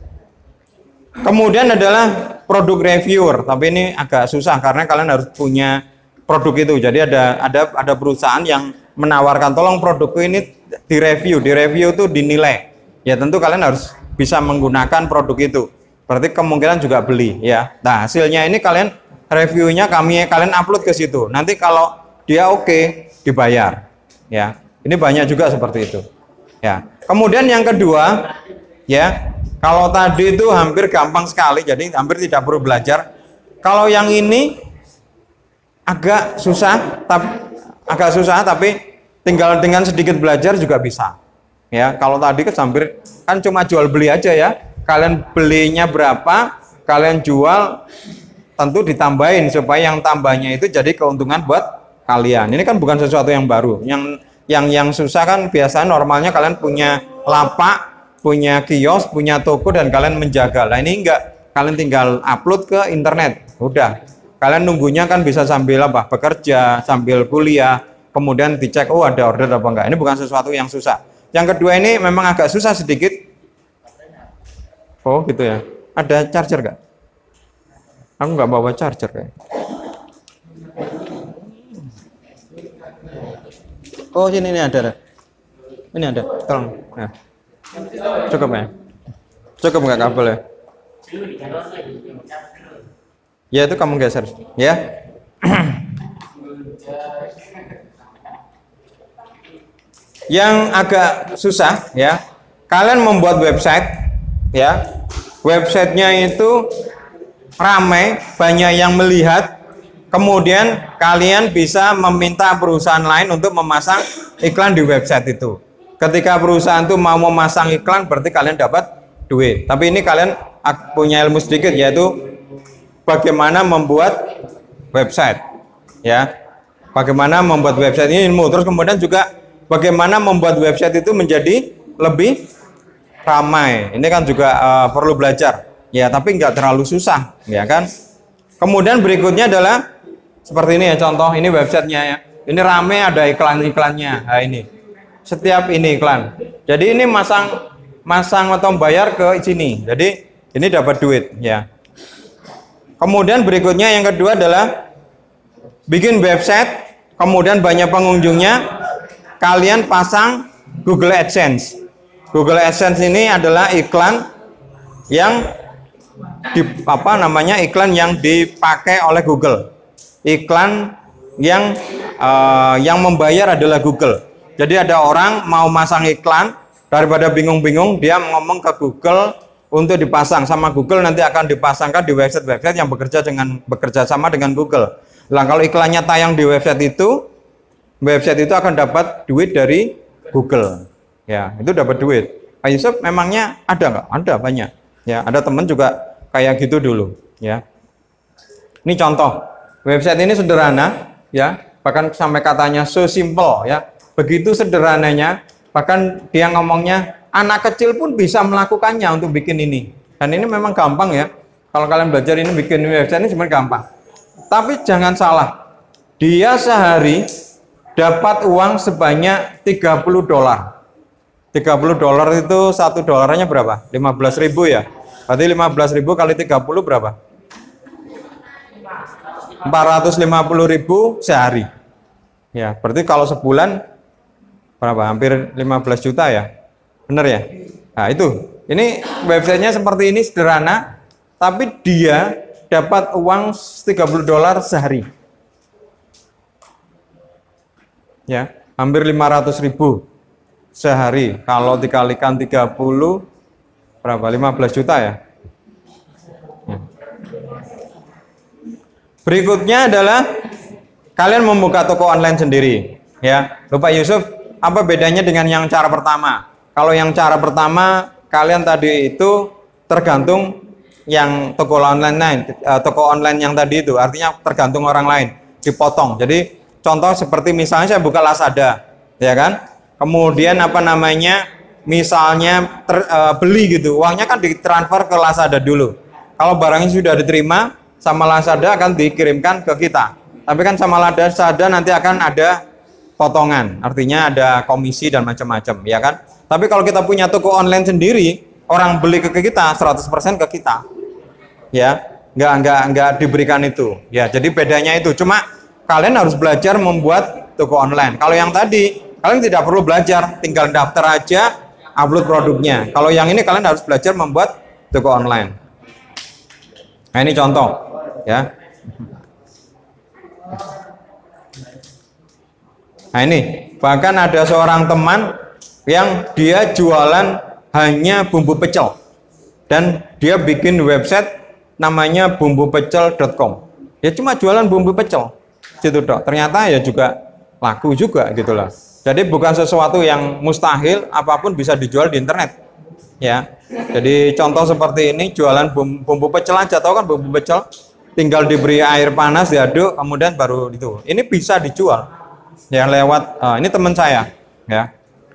Kemudian adalah produk reviewer, tapi ini agak susah karena kalian harus punya produk itu. Jadi ada ada ada perusahaan yang menawarkan tolong produkku ini direview, direview itu dinilai. Ya tentu kalian harus bisa menggunakan produk itu. Berarti kemungkinan juga beli ya. Nah, hasilnya ini kalian reviewnya kami kalian upload ke situ. Nanti kalau dia oke, okay, dibayar. Ya. Ini banyak juga seperti itu. Ya. Kemudian yang kedua, ya, kalau tadi itu hampir gampang sekali, jadi hampir tidak perlu belajar. Kalau yang ini agak susah, tapi agak susah tapi tinggal dengan sedikit belajar juga bisa. Ya, kalau tadi kan hampir kan cuma jual beli aja ya. Kalian belinya berapa, kalian jual tentu ditambahin supaya yang tambahnya itu jadi keuntungan buat kalian. Ini kan bukan sesuatu yang baru. Yang yang yang susah kan biasanya normalnya kalian punya lapak, punya kios, punya toko dan kalian menjaga. Nah, ini enggak. Kalian tinggal upload ke internet. Udah. Kalian nunggunya kan bisa sambil apa? Bekerja, sambil kuliah. Kemudian dicek, oh ada order apa enggak. Ini bukan sesuatu yang susah. Yang kedua ini memang agak susah sedikit. Oh gitu ya. Ada charger enggak? Aku nggak bawa charger kayak. Oh sini ini ada. Ini ada. Tolong. Nah. Cukup ya? Cukup nggak kabel ya? Ya itu kamu geser. Ya. Yang agak susah ya, kalian membuat website ya, websitenya itu ramai, banyak yang melihat, kemudian kalian bisa meminta perusahaan lain untuk memasang iklan di website itu. Ketika perusahaan itu mau memasang iklan, berarti kalian dapat duit. Tapi ini kalian punya ilmu sedikit, yaitu bagaimana membuat website ya, bagaimana membuat website ini ilmu. Terus kemudian juga bagaimana membuat website itu menjadi lebih ramai. Ini kan juga uh, perlu belajar ya, tapi nggak terlalu susah ya kan. Kemudian berikutnya adalah seperti ini ya, contoh ini websitenya ya, ini ramai, ada iklan-iklannya. Nah ini setiap ini iklan, jadi ini masang masang atau bayar ke sini, jadi ini dapat duit ya. Kemudian berikutnya yang kedua adalah bikin website, kemudian banyak pengunjungnya, kalian pasang Google AdSense. Google AdSense ini adalah iklan yang di, apa namanya iklan yang dipakai oleh Google, iklan yang uh, yang membayar adalah Google. Jadi ada orang mau masang iklan, daripada bingung-bingung dia ngomong ke Google untuk dipasang sama Google, nanti akan dipasangkan di website-website yang bekerja dengan bekerja sama dengan Google. Nah kalau iklannya tayang di website itu, website itu akan dapat duit dari Google. Ya itu dapat duit. Pak Yusuf memangnya ada nggak? Ada banyak. Ya ada teman juga kayak gitu dulu. Ya. Ini contoh. Website ini sederhana. Ya. Bahkan sampai katanya so simple. Ya. Begitu sederhananya. Bahkan dia ngomongnya anak kecil pun bisa melakukannya untuk bikin ini. Dan ini memang gampang ya. Kalau kalian belajar ini bikin website ini sebenarnya gampang. Tapi jangan salah. Dia sehari dapat uang sebanyak tiga puluh dolar. tiga puluh dolar itu satu dolarnya berapa? lima belas ribu ya. Berarti lima belas ribu kali tiga puluh berapa? empat ratus lima puluh ribu sehari. Ya, berarti kalau sebulan berapa? Hampir lima belas juta ya. Bener ya? Nah, itu. Ini websitenya seperti ini, sederhana, tapi dia dapat uang tiga puluh dolar sehari. Ya, hampir lima ratus ribu sehari. Kalau dikalikan tiga puluh berapa? lima belas juta ya. Ya. Berikutnya adalah kalian membuka toko online sendiri, ya. Lupa Yusuf, apa bedanya dengan yang cara pertama? Kalau yang cara pertama, kalian tadi itu tergantung yang toko online lain, toko online yang tadi itu, artinya tergantung orang lain, dipotong. Jadi contoh seperti misalnya saya buka Lazada, ya kan? Kemudian apa namanya? Misalnya ter, uh, beli gitu, uangnya kan ditransfer ke Lazada dulu. Kalau barangnya sudah diterima sama Lazada akan dikirimkan ke kita. Tapi kan sama Lazada nanti akan ada potongan, artinya ada komisi dan macam-macam, ya kan? Tapi kalau kita punya toko online sendiri, orang beli ke kita seratus persen ke kita. Ya, nggak nggak nggak diberikan itu. Ya, jadi bedanya itu. Cuma kalian harus belajar membuat toko online. Kalau yang tadi, kalian tidak perlu belajar, tinggal daftar aja, upload produknya. Kalau yang ini kalian harus belajar membuat toko online. Nah, ini contoh, ya. Nah, ini bahkan ada seorang teman yang dia jualan hanya bumbu pecel dan dia bikin website namanya bumbu pecel dot com. Ya cuma jualan bumbu pecel situ dok. Ternyata ya juga laku juga gitulah. Jadi bukan sesuatu yang mustahil, apapun bisa dijual di internet. Ya. Jadi contoh seperti ini jualan bumbu, bumbu pecel aja, tahu kan bumbu pecel? Tinggal diberi air panas, diaduk, kemudian baru itu. Ini bisa dijual. Ya lewat uh, ini teman saya, ya.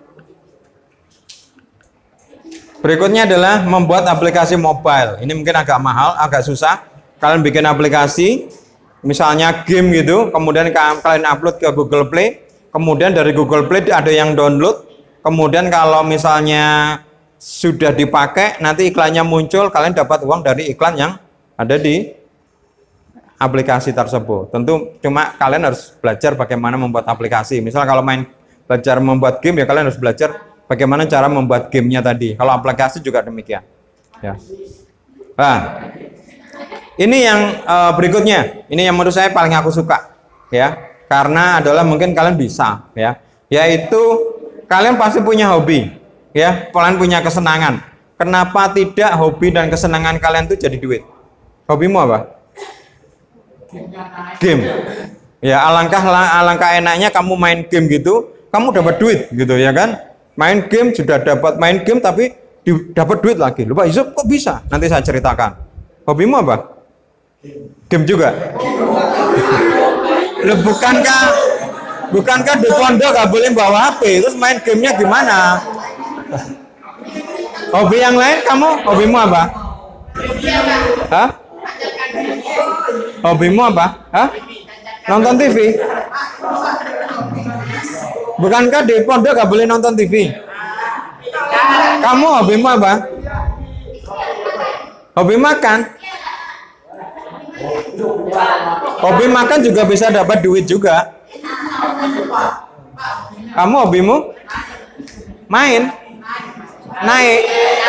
Berikutnya adalah membuat aplikasi mobile. Ini mungkin agak mahal, agak susah. Kalian bikin aplikasi, misalnya game gitu, kemudian kalian upload ke Google Play, kemudian dari Google Play ada yang download, kemudian kalau misalnya sudah dipakai, nanti iklannya muncul, kalian dapat uang dari iklan yang ada di aplikasi tersebut. Tentu cuma kalian harus belajar bagaimana membuat aplikasi. Misal kalau main belajar membuat game, ya kalian harus belajar bagaimana cara membuat gamenya tadi. Kalau aplikasi juga demikian. Ya. Nah, ini yang uh, berikutnya. Ini yang menurut saya paling aku suka, ya. Karena adalah mungkin kalian bisa, ya. Yaitu kalian pasti punya hobi, ya. Kalian punya kesenangan. Kenapa tidak hobi dan kesenangan kalian itu jadi duit? Hobimu apa? Game. Ya, alangkah alangkah enaknya kamu main game gitu, kamu dapat duit gitu, ya kan? Main game sudah dapat main game tapi dapat duit lagi. Lupa Yusuf kok bisa? Nanti saya ceritakan. Hobimu apa? Game juga. Loh, bukankah bukankah di pondok gak boleh bawa H P? Terus main gamenya gimana? Hobi yang lain kamu? Hobimu apa? Hah? Hobimu apa? Hah? Nonton T V? Bukankah di pondok gak boleh nonton T V? Kamu hobimu apa? Hobi makan? Hobi makan juga bisa dapat duit juga. Kamu hobimu? Main? Naik?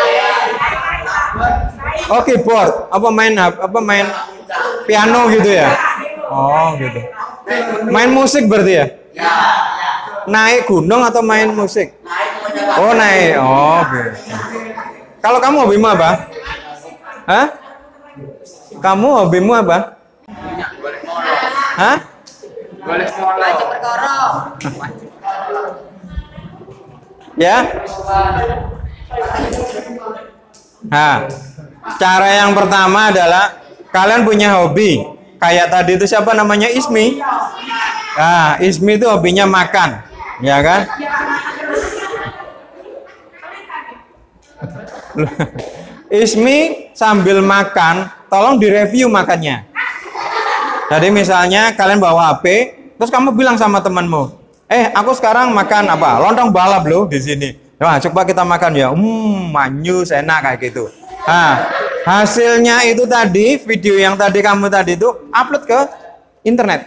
Oh, keyboard? Apa main apa main piano gitu ya? Oh gitu. Main musik berarti ya? Naik gunung atau main musik? Oh naik. Oh gitu. Kalau kamu hobimu apa? Hah? Kamu hobimu apa? Hah? Ya? Nah, cara yang pertama adalah kalian punya hobi. Kayak tadi itu siapa namanya? Ismi. Nah, Ismi itu hobinya makan, ya kan? Ismi sambil makan, tolong direview makannya. Jadi misalnya kalian bawa H P, terus kamu bilang sama temanmu, eh aku sekarang makan apa? Lontong balap loh di sini. Nah, coba kita makan ya. Hmm, manyus, enak kayak gitu. Nah, Hasilnya itu tadi, video yang tadi kamu tadi itu upload ke internet.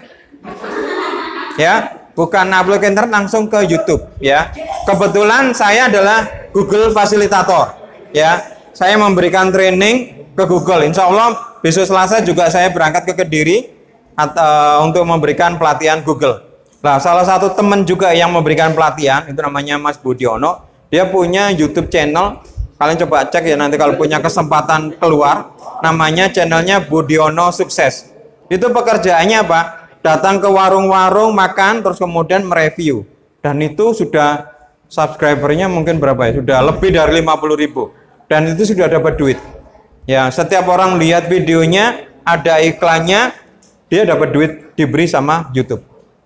Ya, bukan upload ke internet, langsung ke YouTube ya. Kebetulan saya adalah Google Fasilitator ya. Saya memberikan training ke Google. Insya Allah besok Selasa juga saya berangkat ke Kediri atau untuk memberikan pelatihan Google. Nah, salah satu teman juga yang memberikan pelatihan itu namanya Mas Budiono. Dia punya YouTube channel. Kalian coba cek ya nanti kalau punya kesempatan keluar. Namanya channelnya Budiono Sukses. Itu pekerjaannya apa? Datang ke warung-warung, makan, terus kemudian mereview. Dan itu sudah subscribernya mungkin berapa ya? Sudah lebih dari lima puluh ribu. Dan itu sudah dapat duit. Ya, setiap orang lihat videonya, ada iklannya, dia dapat duit diberi sama YouTube.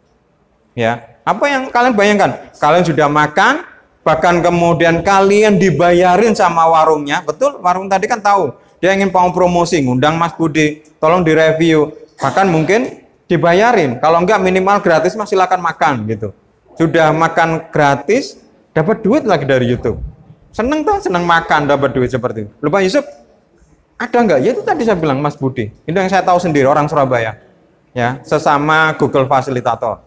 Ya, apa yang kalian bayangkan? Kalian sudah makan, bahkan kemudian kalian dibayarin sama warungnya. Betul, warung tadi kan tahu. Dia ingin mau promosi, ngundang Mas Budi, tolong direview. Bahkan mungkin dibayarin, kalau enggak minimal gratis mas silakan makan gitu. Sudah makan gratis dapat duit lagi dari YouTube. Seneng tuh, seneng makan dapat duit seperti itu. Lupa Yusuf, ada enggak? Ya itu tadi saya bilang Mas Budi. Itu yang saya tahu sendiri, orang Surabaya. Ya, sesama Google Fasilitator.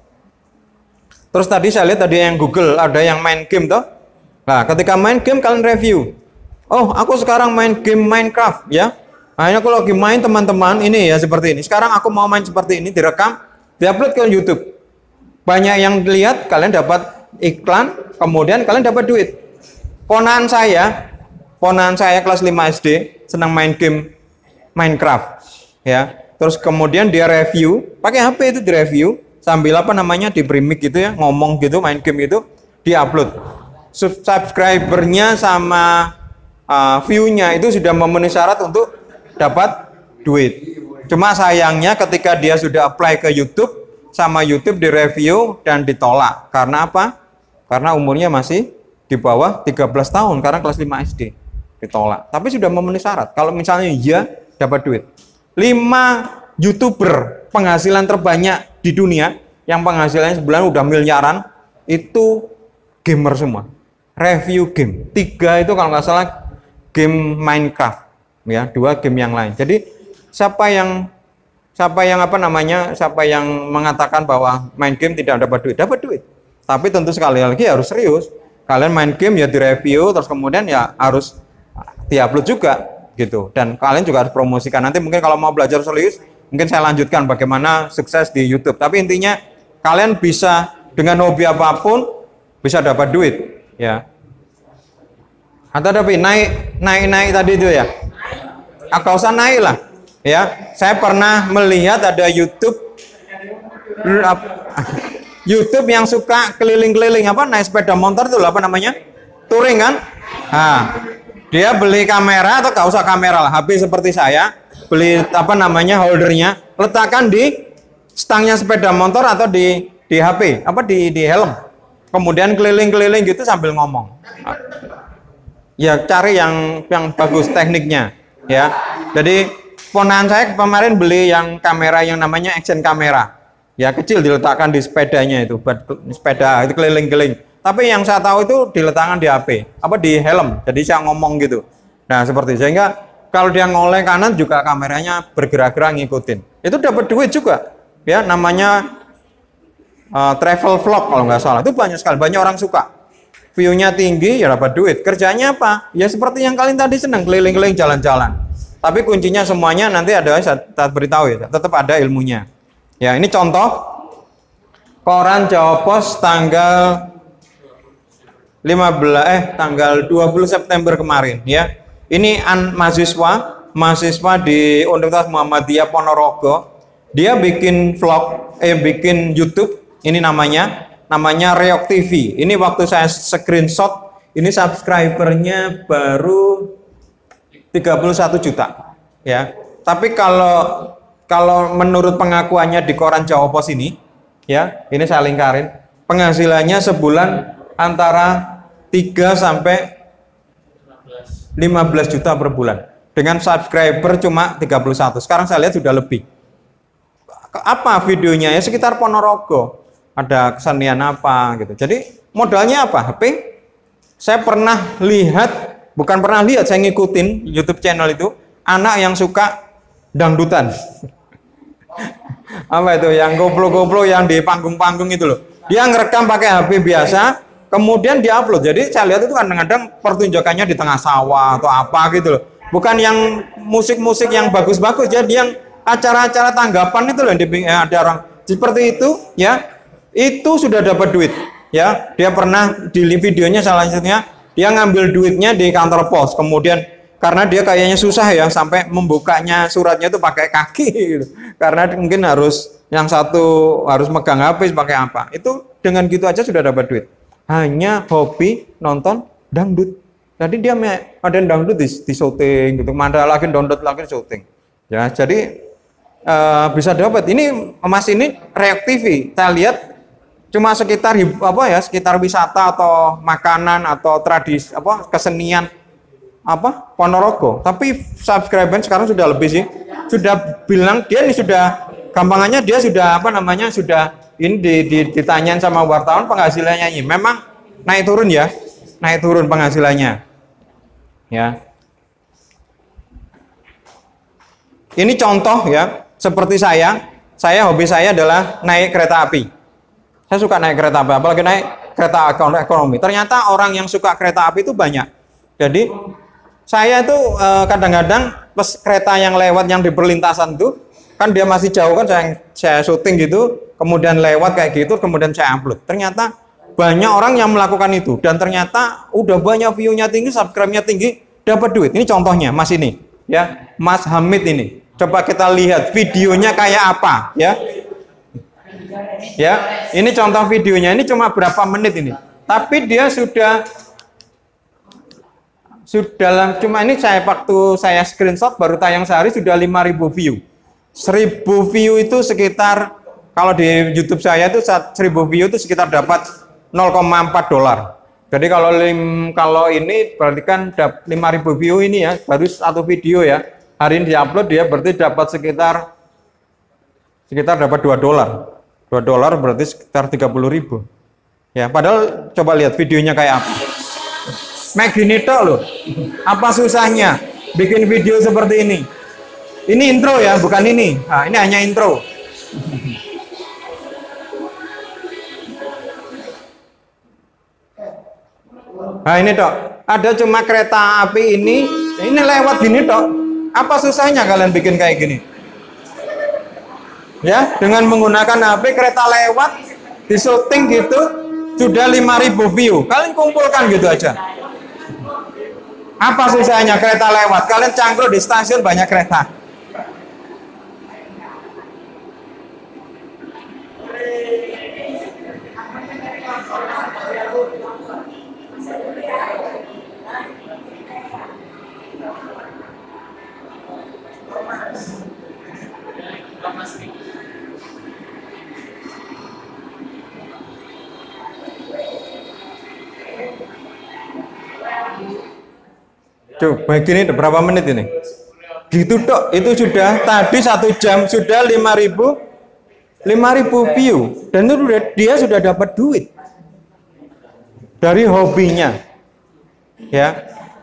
Terus tadi saya lihat tadi yang Google ada yang main game tuh. Nah, ketika main game kalian review. Oh, aku sekarang main game Minecraft ya. Hanya aku lagi main teman-teman ini ya seperti ini. Sekarang aku mau main seperti ini, direkam, diupload ke YouTube. Banyak yang lihat, kalian dapat iklan, kemudian kalian dapat duit. Ponakan saya, ponakan saya kelas lima S D, senang main game Minecraft, ya. Terus kemudian dia review, pakai H P itu direview, sambil apa namanya diberi mic gitu ya, ngomong gitu, main game itu, diupload. Subscribernya sama uh, view-nya itu sudah memenuhi syarat untuk dapat duit. Cuma sayangnya ketika dia sudah apply ke YouTube, sama YouTube direview dan ditolak. Karena apa? Karena umurnya masih di bawah tiga belas tahun, karena kelas lima S D. Ditolak. Tapi sudah memenuhi syarat. Kalau misalnya iya, dapat duit. lima YouTuber penghasilan terbanyak di dunia, yang penghasilannya sebulan udah miliaran, itu gamer semua. Review game. Tiga itu kalau nggak salah game Minecraft. Ya, dua game yang lain. Jadi siapa yang siapa yang apa namanya siapa yang mengatakan bahwa main game tidak dapat duit, dapat duit. Tapi tentu sekali lagi harus serius. Kalian main game ya direview, terus kemudian ya harus diupload juga gitu. Dan kalian juga harus promosikan. Nanti mungkin kalau mau belajar serius, mungkin saya lanjutkan bagaimana sukses di YouTube. Tapi intinya kalian bisa dengan hobi apapun bisa dapat duit, ya. Atau tapi naik naik naik tadi itu ya. Agak usah naik lah, ya. Saya pernah melihat ada YouTube, YouTube yang suka keliling-keliling apa, naik sepeda motor itu apa namanya, touring kan? Nah, dia beli kamera atau gak usah kamera lah, H P seperti saya, beli apa namanya holdernya, letakkan di stangnya sepeda motor atau di di H P, apa di di helm, kemudian keliling-keliling gitu sambil ngomong. Ya cari yang yang bagus tekniknya. Ya, jadi ponakan saya kemarin beli yang kamera yang namanya action kamera, ya kecil diletakkan di sepedanya itu, buat sepeda itu keliling-keliling. Tapi yang saya tahu itu diletakkan di H P, apa di helm, jadi saya ngomong gitu. Nah seperti sehingga kalau dia ngoleh kanan juga kameranya bergerak-gerak ngikutin. Itu dapat duit juga, ya namanya uh, travel vlog kalau nggak salah. Itu banyak sekali, banyak orang suka. View-nya tinggi ya dapat duit. Kerjanya apa? Ya seperti yang kalian tadi senang keliling-keliling jalan-jalan. Tapi kuncinya semuanya nanti ada saya beritahu ya, tetap ada ilmunya. Ya, ini contoh koran Jawa Pos tanggal lima belas eh tanggal dua puluh September kemarin ya. Ini an mahasiswa, mahasiswa di Universitas Muhammadiyah Ponorogo. Dia bikin vlog eh bikin YouTube, ini namanya namanya Reok T V. Ini waktu saya screenshot, ini subscribernya baru tiga puluh satu juta, ya. Tapi kalau kalau menurut pengakuannya di koran Jawa Pos ini, ya, ini saya lingkarin, penghasilannya sebulan antara tiga sampai lima belas juta per bulan. Dengan subscriber cuma tiga puluh satu. Sekarang saya lihat sudah lebih. Apa videonya? Ya sekitar Ponorogo. Ada kesenian apa gitu. Jadi modalnya apa? H P. Saya pernah lihat, bukan pernah lihat, saya ngikutin YouTube channel itu. anak yang suka dangdutan. Apa itu yang koplo-koplo yang di panggung-panggung itu loh. Dia ngerekam pakai H P biasa, kemudian dia upload. Jadi saya lihat itu kadang-kadang pertunjukannya di tengah sawah atau apa gitu loh. Bukan yang musik-musik yang bagus-bagus, jadi yang acara-acara tanggapan itu loh yang ada orang seperti itu ya. Itu sudah dapat duit ya. Dia pernah di videonya salah satunya dia ngambil duitnya di kantor pos, kemudian karena dia kayaknya susah ya sampai membukanya suratnya itu pakai kaki gitu. Karena mungkin harus yang satu harus megang H P pakai apa. Itu dengan gitu aja sudah dapat duit. Hanya hobi nonton dangdut. Jadi dia ada dangdut di, di syuting gitu, ada lagi download lagi syuting. Ya, jadi uh, bisa dapat. Ini Mas ini Reok T V. Saya lihat cuma sekitar apa ya, sekitar wisata atau makanan atau tradisi apa kesenian apa Ponorogo. Tapi subscriber sekarang sudah lebih sih. Sudah bilang dia ini sudah gampangannya dia sudah apa namanya sudah ini di, di, ditanyain sama wartawan penghasilannya ini memang naik turun ya, naik turun penghasilannya. Ya. Ini contoh ya, seperti saya, saya hobi saya adalah naik kereta api. Saya suka naik kereta api, apalagi naik kereta ekonomi. Ternyata orang yang suka kereta api itu banyak. Jadi saya itu eh, kadang-kadang pas kereta yang lewat yang di perlintasan itu kan dia masih jauh kan saya, saya syuting gitu, kemudian lewat kayak gitu, kemudian saya upload. Ternyata banyak orang yang melakukan itu dan ternyata udah banyak view-nya tinggi, subscribe-nya tinggi, dapat duit. Ini contohnya Mas ini, ya, Mas Hamid ini. Coba kita lihat videonya kayak apa, ya. Ya, ini contoh videonya. Ini cuma berapa menit ini. Tapi dia sudah sudah dalam cuma ini saya waktu saya screenshot baru tayang sehari sudah lima ribu view. seribu view itu sekitar kalau di YouTube saya itu seribu view itu sekitar dapat nol koma empat dolar. Jadi kalau lim, kalau ini berarti kan lima ribu view ini ya, baru satu video ya. Hari ini diupload dia berarti dapat sekitar sekitar dapat dua dolar. dua dolar berarti sekitar tiga puluh ribu. Ya, padahal coba lihat videonya kayak apa. Mek gini tok loh. Apa susahnya bikin video seperti ini? Ini intro ya, bukan ini. Nah, ini hanya intro. Nah ini dok, ada cuma kereta api ini, ini lewat gini dok. Apa susahnya kalian bikin kayak gini? Ya, dengan menggunakan H P kereta lewat, di syuting gitu, sudah lima ribu view. Kalian kumpulkan gitu aja. Apa susahnya kereta lewat? Kalian cangkruk di stasiun banyak kereta. Coba gini berapa menit ini? Gitu dok, itu sudah tadi satu jam sudah lima ribu view dan itu dia sudah dapat duit dari hobinya, ya.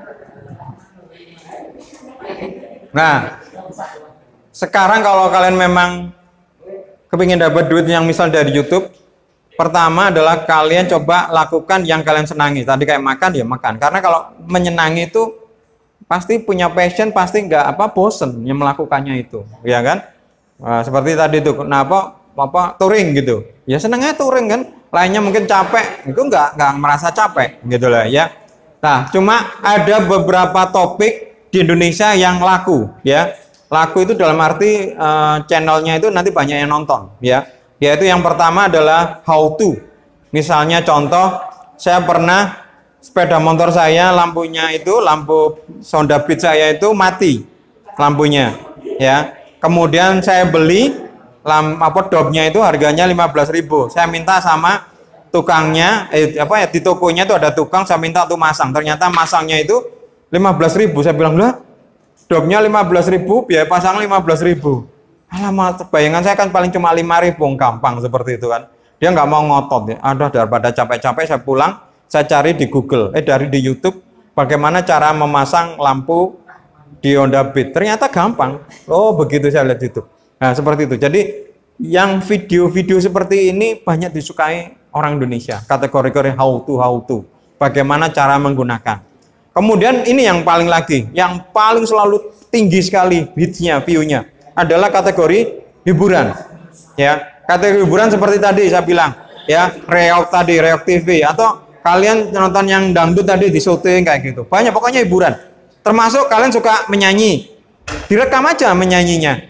Nah, sekarang kalau kalian memang kepingin dapat duit yang misal dari YouTube, pertama adalah kalian coba lakukan yang kalian senangi. Tadi kayak makan ya makan, karena kalau menyenangi itu pasti punya passion, pasti nggak apa bosen yang melakukannya itu, ya kan? Nah, seperti tadi itu, kenapa apa touring gitu? Ya senangnya touring kan, lainnya mungkin capek, itu nggak nggak merasa capek, gitu lah ya. Nah, cuma ada beberapa topik di Indonesia yang laku, ya. Laku itu dalam arti uh, channelnya itu nanti banyak yang nonton, ya. Yaitu yang pertama adalah how to. Misalnya contoh, saya pernah sepeda motor saya lampunya itu lampu Honda Beat saya itu mati lampunya ya, kemudian saya beli lamp apa dopnya itu harganya lima belas ribu. Saya minta sama tukangnya eh, apa ya di tokonya itu ada tukang, saya minta untuk masang, ternyata masangnya itu lima belas ribu. Saya bilang lah dopnya lima belas ribu biaya pasang lima belas ribu. Alamak, bayangan saya kan paling cuma lima ribu, gampang seperti itu kan. Dia nggak mau ngotot ya, ada daripada capek-capek saya pulang saya cari di Google, eh dari di YouTube, bagaimana cara memasang lampu di Honda Beat. Ternyata gampang. Oh, begitu saya lihat itu. Nah, seperti itu. Jadi yang video-video seperti ini banyak disukai orang Indonesia. Kategori-kategori how to, how to. Bagaimana cara menggunakan. Kemudian ini yang paling lagi, yang paling selalu tinggi sekali hitsnya, view-nya adalah kategori hiburan. Ya, kategori hiburan seperti tadi saya bilang, ya, Reok tadi, Reok T V, atau kalian nonton yang dangdut tadi di syuting kayak gitu. Banyak pokoknya hiburan. Termasuk kalian suka menyanyi, direkam aja menyanyinya.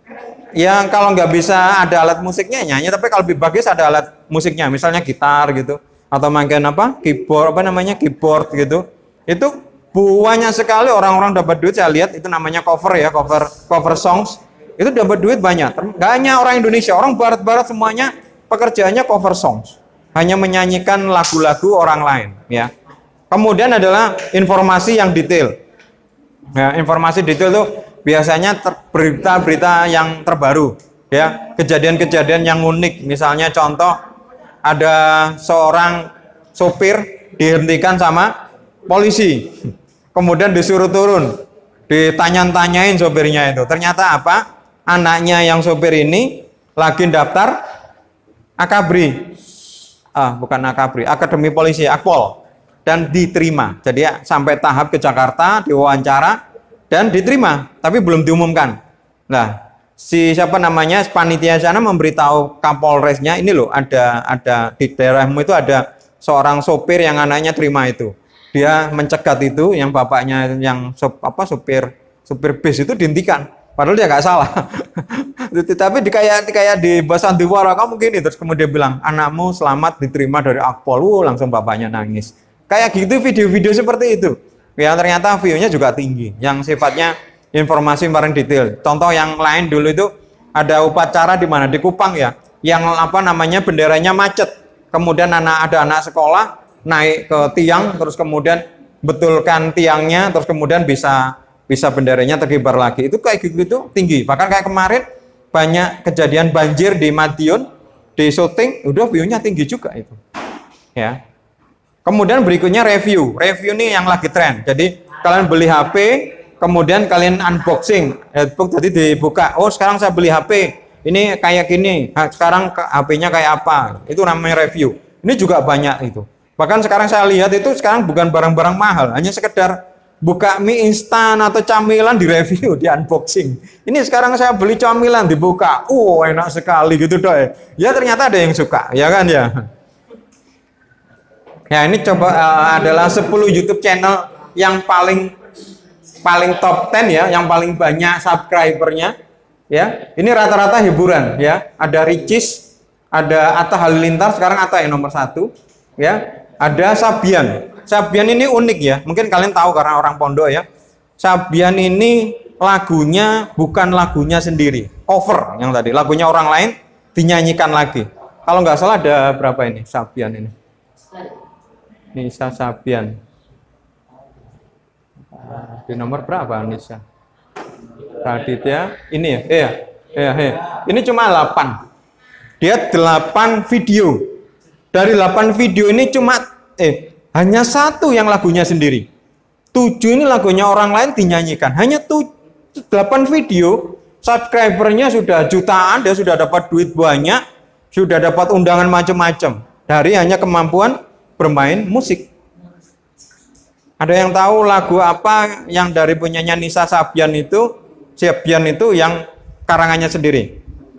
Ya kalau nggak bisa ada alat musiknya nyanyi, tapi kalau lebih bagus ada alat musiknya, misalnya gitar gitu, atau main apa, keyboard, apa namanya keyboard gitu. Itu banyak sekali orang-orang dapat duit. Saya lihat itu namanya cover ya, cover cover songs. Itu dapat duit banyak. Nggak hanya orang Indonesia, orang Barat-Barat semuanya pekerjaannya cover songs, hanya menyanyikan lagu-lagu orang lain. Ya. Kemudian adalah informasi yang detail. Ya, informasi detail itu biasanya berita-berita yang terbaru, ya, kejadian-kejadian yang unik. Misalnya contoh, ada seorang sopir dihentikan sama polisi, kemudian disuruh turun, ditanya-tanyain sopirnya itu. Ternyata apa? Anaknya yang sopir ini lagi daftar Akabri, ah bukan Akabri, Akademi Polisi, Akpol, dan diterima. Jadi ya, sampai tahap ke Jakarta, diwawancara, dan diterima, tapi belum diumumkan. Nah, si siapa namanya panitia sana memberitahu Kapolresnya, ini loh ada ada di daerahmu itu ada seorang sopir yang anaknya terima itu. Dia mencegat itu, yang bapaknya yang sop, apa sopir sopir bis itu dihentikan. Padahal dia nggak salah. Tapi di kayak kayak di Basandiwara kamu gini, terus kemudian bilang anakmu selamat diterima dari Akpol. Uh, langsung bapaknya nangis. Kayak gitu video-video seperti itu. Ya ternyata view-nya juga tinggi, yang sifatnya informasi paling detail. Contoh yang lain dulu itu ada upacara di mana di Kupang ya, yang apa namanya benderanya macet. Kemudian anak ada anak sekolah naik ke tiang, terus kemudian betulkan tiangnya, terus kemudian bisa bisa benderanya terkibar lagi. Itu kayak gitu itu tinggi. Bahkan kayak kemarin banyak kejadian banjir di Madiun, di syuting, udah view-nya tinggi juga itu. Ya. Kemudian berikutnya review. Review ini yang lagi tren. Jadi kalian beli H P, kemudian kalian unboxing. Netbook tadi dibuka. Oh sekarang saya beli H P. Ini kayak gini. Sekarang H P-nya kayak apa? Itu namanya review. Ini juga banyak itu. Bahkan sekarang saya lihat itu sekarang bukan barang-barang mahal. Hanya sekedar buka mie instan atau camilan di review, di unboxing. Ini sekarang saya beli camilan dibuka. Oh enak sekali gitu doy. Ya ternyata ada yang suka. Ya kan ya. Ya ini coba uh, adalah sepuluh YouTube channel yang paling paling top sepuluh ya, yang paling banyak subscribernya ya. Ini rata-rata hiburan ya. Ada Ricis, ada Atta Halilintar, sekarang Atta yang nomor satu ya. Ada Sabian. Sabian ini unik ya. Mungkin kalian tahu karena orang pondok ya. Sabian ini lagunya bukan lagunya sendiri, cover yang tadi. Lagunya orang lain dinyanyikan lagi. Kalau nggak salah ada berapa ini Sabian ini? Nisa Sabian. Di nomor berapa Nisa? Raditya. Ini ya? Iya. Iya, iya. Ini cuma delapan. Dia delapan video. Dari delapan video ini cuma eh hanya satu yang lagunya sendiri. tujuh ini lagunya orang lain dinyanyikan. Hanya delapan video, subscribernya sudah jutaan, dia sudah dapat duit banyak, sudah dapat undangan macam-macam dari hanya kemampuan bermain musik. Ada yang tahu lagu apa yang dari punyanya Nisa Sabian itu, Sabian itu yang karangannya sendiri?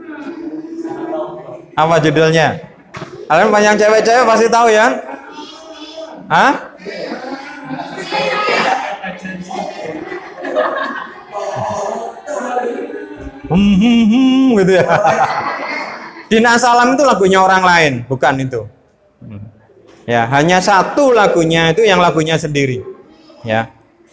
Apa judulnya? Kalian banyak cewek-cewek pasti tahu ya? Hah? Hmm, hmm, hmm, gitu ya. Dina Salam itu lagunya orang lain, bukan itu. Ya, hanya satu lagunya itu yang lagunya sendiri. Ya.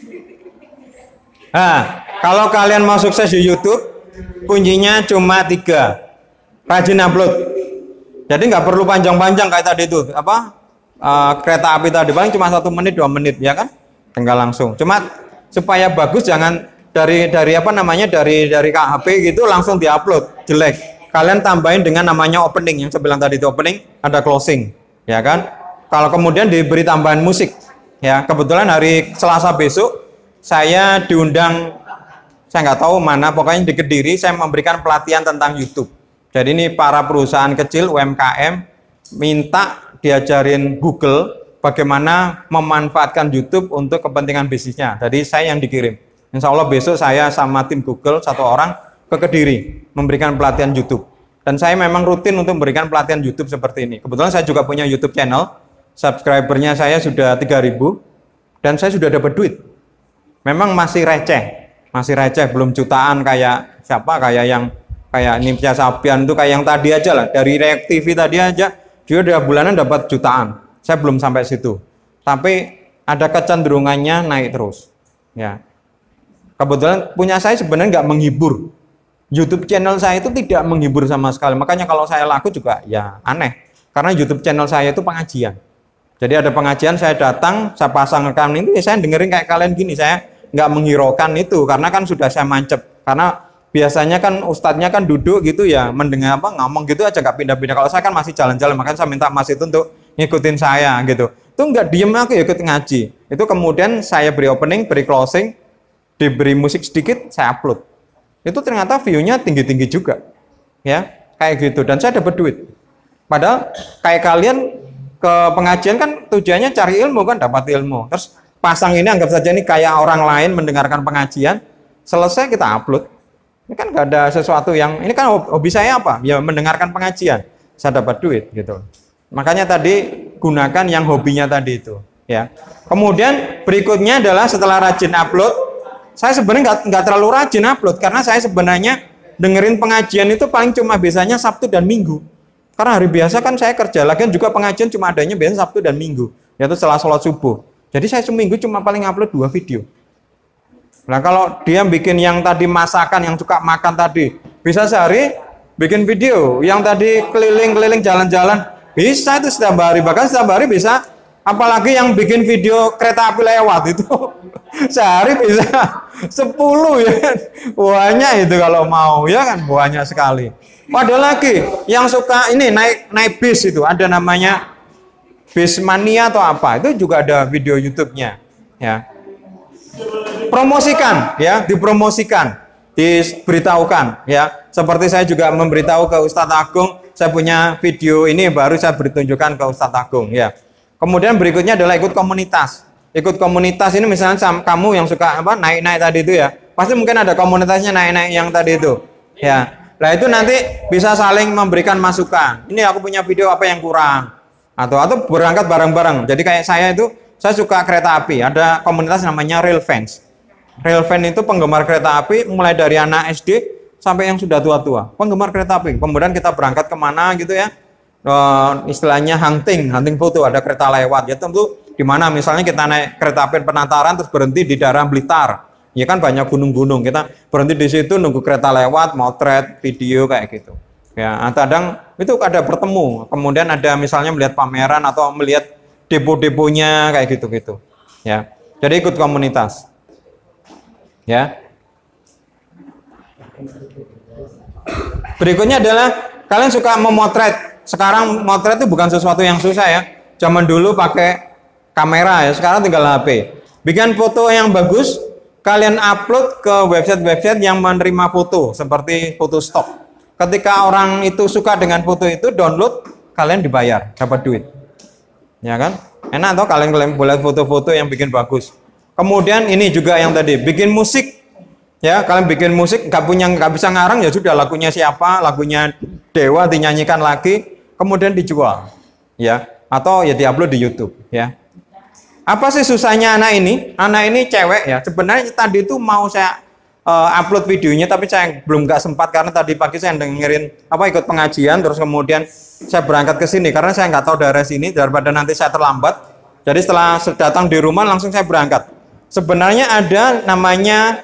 Nah, kalau kalian mau sukses di YouTube, kuncinya cuma tiga. Rajin upload. Jadi nggak perlu panjang-panjang kayak tadi itu, apa uh, kereta api tadi, paling cuma satu menit dua menit, ya kan? Tinggal langsung. Cuma supaya bagus, jangan dari dari apa namanya dari dari H P gitu langsung diupload jelek. Kalian tambahin dengan namanya opening, yang saya bilang tadi itu opening, ada closing, ya kan? Kalau kemudian diberi tambahan musik, ya kebetulan hari Selasa besok saya diundang saya nggak tahu mana, pokoknya di Kediri saya memberikan pelatihan tentang YouTube. Jadi ini para perusahaan kecil U M K M minta diajarin Google bagaimana memanfaatkan YouTube untuk kepentingan bisnisnya. Jadi saya yang dikirim. Insya Allah besok saya sama tim Google satu orang ke Kediri memberikan pelatihan YouTube. Dan saya memang rutin untuk memberikan pelatihan YouTube seperti ini. Kebetulan saya juga punya YouTube channel, subscribernya saya sudah tiga ribu, dan saya sudah dapat duit. Memang masih receh, masih receh, belum jutaan kayak siapa, kayak yang kayak Nipsya Sabian itu, kayak yang tadi aja lah, dari React T V tadi aja, dia udah bulanan dapat jutaan. Saya belum sampai situ, tapi ada kecenderungannya naik terus. Ya, kebetulan punya saya sebenarnya nggak menghibur. YouTube channel saya itu tidak menghibur sama sekali. Makanya kalau saya laku juga ya aneh. Karena YouTube channel saya itu pengajian. Jadi ada pengajian, saya datang, saya pasang rekam ini, saya dengerin kayak kalian gini. Saya nggak menghiraukan itu, karena kan sudah saya mancep. Karena biasanya kan ustadznya kan duduk gitu ya, mendengar apa, ngomong gitu aja, nggak pindah-pindah. Kalau saya kan masih jalan-jalan, makanya saya minta mas itu untuk ngikutin saya gitu. Itu nggak diem, aku ya ikut ngaji. Itu kemudian saya beri opening, beri closing, diberi musik sedikit, saya upload. Itu ternyata view-nya tinggi-tinggi juga, ya kayak gitu, dan saya dapat duit. Padahal kayak kalian ke pengajian kan tujuannya cari ilmu kan, dapat ilmu. Terus pasang ini anggap saja ini kayak orang lain mendengarkan pengajian, selesai kita upload. Ini kan nggak ada sesuatu yang, ini kan hobi saya apa? Ya mendengarkan pengajian, saya dapat duit gitu. Makanya tadi gunakan yang hobinya tadi itu, ya. Kemudian berikutnya adalah setelah rajin upload. Saya sebenarnya nggak nggak terlalu rajin upload, karena saya sebenarnya dengerin pengajian itu paling cuma biasanya Sabtu dan Minggu. Karena hari biasa kan saya kerja, lagian juga pengajian cuma adanya biasanya Sabtu dan Minggu, yaitu setelah sholat subuh. Jadi saya seminggu cuma paling upload dua video. Nah kalau dia bikin yang tadi masakan, yang suka makan tadi, bisa sehari bikin video. Yang tadi keliling-keliling jalan-jalan, bisa itu setiap hari, bahkan setiap hari bisa. Apalagi yang bikin video kereta api lewat itu sehari bisa sepuluh ya kan, banyak itu kalau mau ya kan, banyak sekali. Ada lagi yang suka ini naik naik bis, itu ada namanya bis mania atau apa, itu juga ada video YouTube-nya ya. Promosikan ya, dipromosikan, diberitahukan ya. Seperti saya juga memberitahu ke Ustadz Agung, saya punya video ini baru saya bertunjukkan ke Ustadz Agung ya. Kemudian berikutnya adalah ikut komunitas. Ikut komunitas ini misalnya kamu yang suka apa naik-naik tadi itu ya, pasti mungkin ada komunitasnya naik-naik yang tadi itu. Ya, nah itu nanti bisa saling memberikan masukan. Ini aku punya video apa yang kurang, atau atau berangkat bareng-bareng. Jadi kayak saya itu, saya suka kereta api. Ada komunitas namanya Rail Fans. Rail Fans itu penggemar kereta api, mulai dari anak S D sampai yang sudah tua-tua. Penggemar kereta api. Kemudian kita berangkat kemana gitu ya. Uh, istilahnya hunting, hunting foto, ada kereta lewat ya, tentu di mana misalnya kita naik kereta api Penataran terus berhenti di daerah Blitar, ya kan banyak gunung-gunung, kita berhenti di situ nunggu kereta lewat, motret video kayak gitu ya. Kadang itu ada bertemu, kemudian ada misalnya melihat pameran atau melihat depo-deponya kayak gitu-gitu ya. Jadi ikut komunitas ya. Berikutnya adalah kalian suka memotret. Sekarang motret itu bukan sesuatu yang susah ya. Zaman dulu pakai kamera ya, sekarang tinggal H P. Bikin foto yang bagus, kalian upload ke website-website yang menerima foto, seperti foto stok. Ketika orang itu suka dengan foto itu, download, kalian dibayar, dapat duit. Ya kan? Enak toh kalian kalian boleh foto-foto yang bikin bagus. Kemudian ini juga yang tadi, bikin musik. Ya, kalian bikin musik, nggak punya, nggak bisa ngarang, ya sudah lagunya siapa, lagunya Dewa dinyanyikan lagi, kemudian dijual, ya, atau ya diupload di YouTube, ya. Apa sih susahnya anak ini? Anak ini cewek ya. Sebenarnya tadi itu mau saya uh, upload videonya, tapi saya belum nggak sempat karena tadi pagi saya dengerin apa ikut pengajian, terus kemudian saya berangkat ke sini karena saya nggak tahu daerah sini, daripada nanti saya terlambat. Jadi setelah datang di rumah langsung saya berangkat. Sebenarnya ada namanya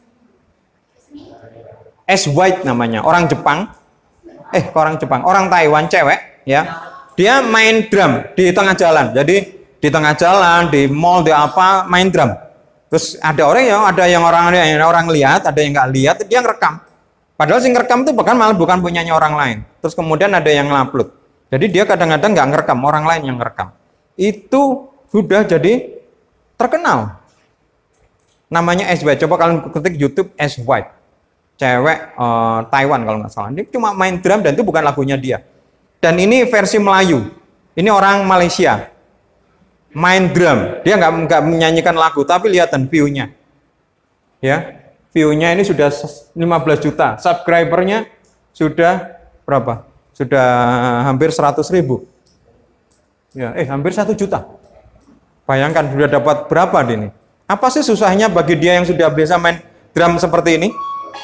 S White namanya, orang Jepang, eh orang Jepang, orang Taiwan cewek, ya, dia main drum di tengah jalan. Jadi di tengah jalan, di mall, di apa, main drum. Terus ada orang ya, ada yang orang yang orang lihat, ada yang nggak lihat, dia ngerekam. Padahal sing ngerekam itu bahkan malah bukan punyanya orang lain. Terus kemudian ada yang ngupload. Jadi dia kadang-kadang nggak ngerekam, orang lain yang ngerekam. Itu sudah jadi terkenal. namanya S White. Coba kalian ketik YouTube S White, cewek uh, Taiwan kalau nggak salah. Dia cuma main drum dan itu bukan lagunya dia. Dan ini versi Melayu. Ini orang Malaysia main drum. Dia nggak nggak menyanyikan lagu, tapi lihat dan view-nya. Ya, view-nya ini sudah lima belas juta. Subscribernya sudah berapa? Sudah hampir seratus ribu. Ya, eh hampir satu juta. Bayangkan sudah dapat berapa ini? Apa sih susahnya bagi dia yang sudah biasa main drum seperti ini?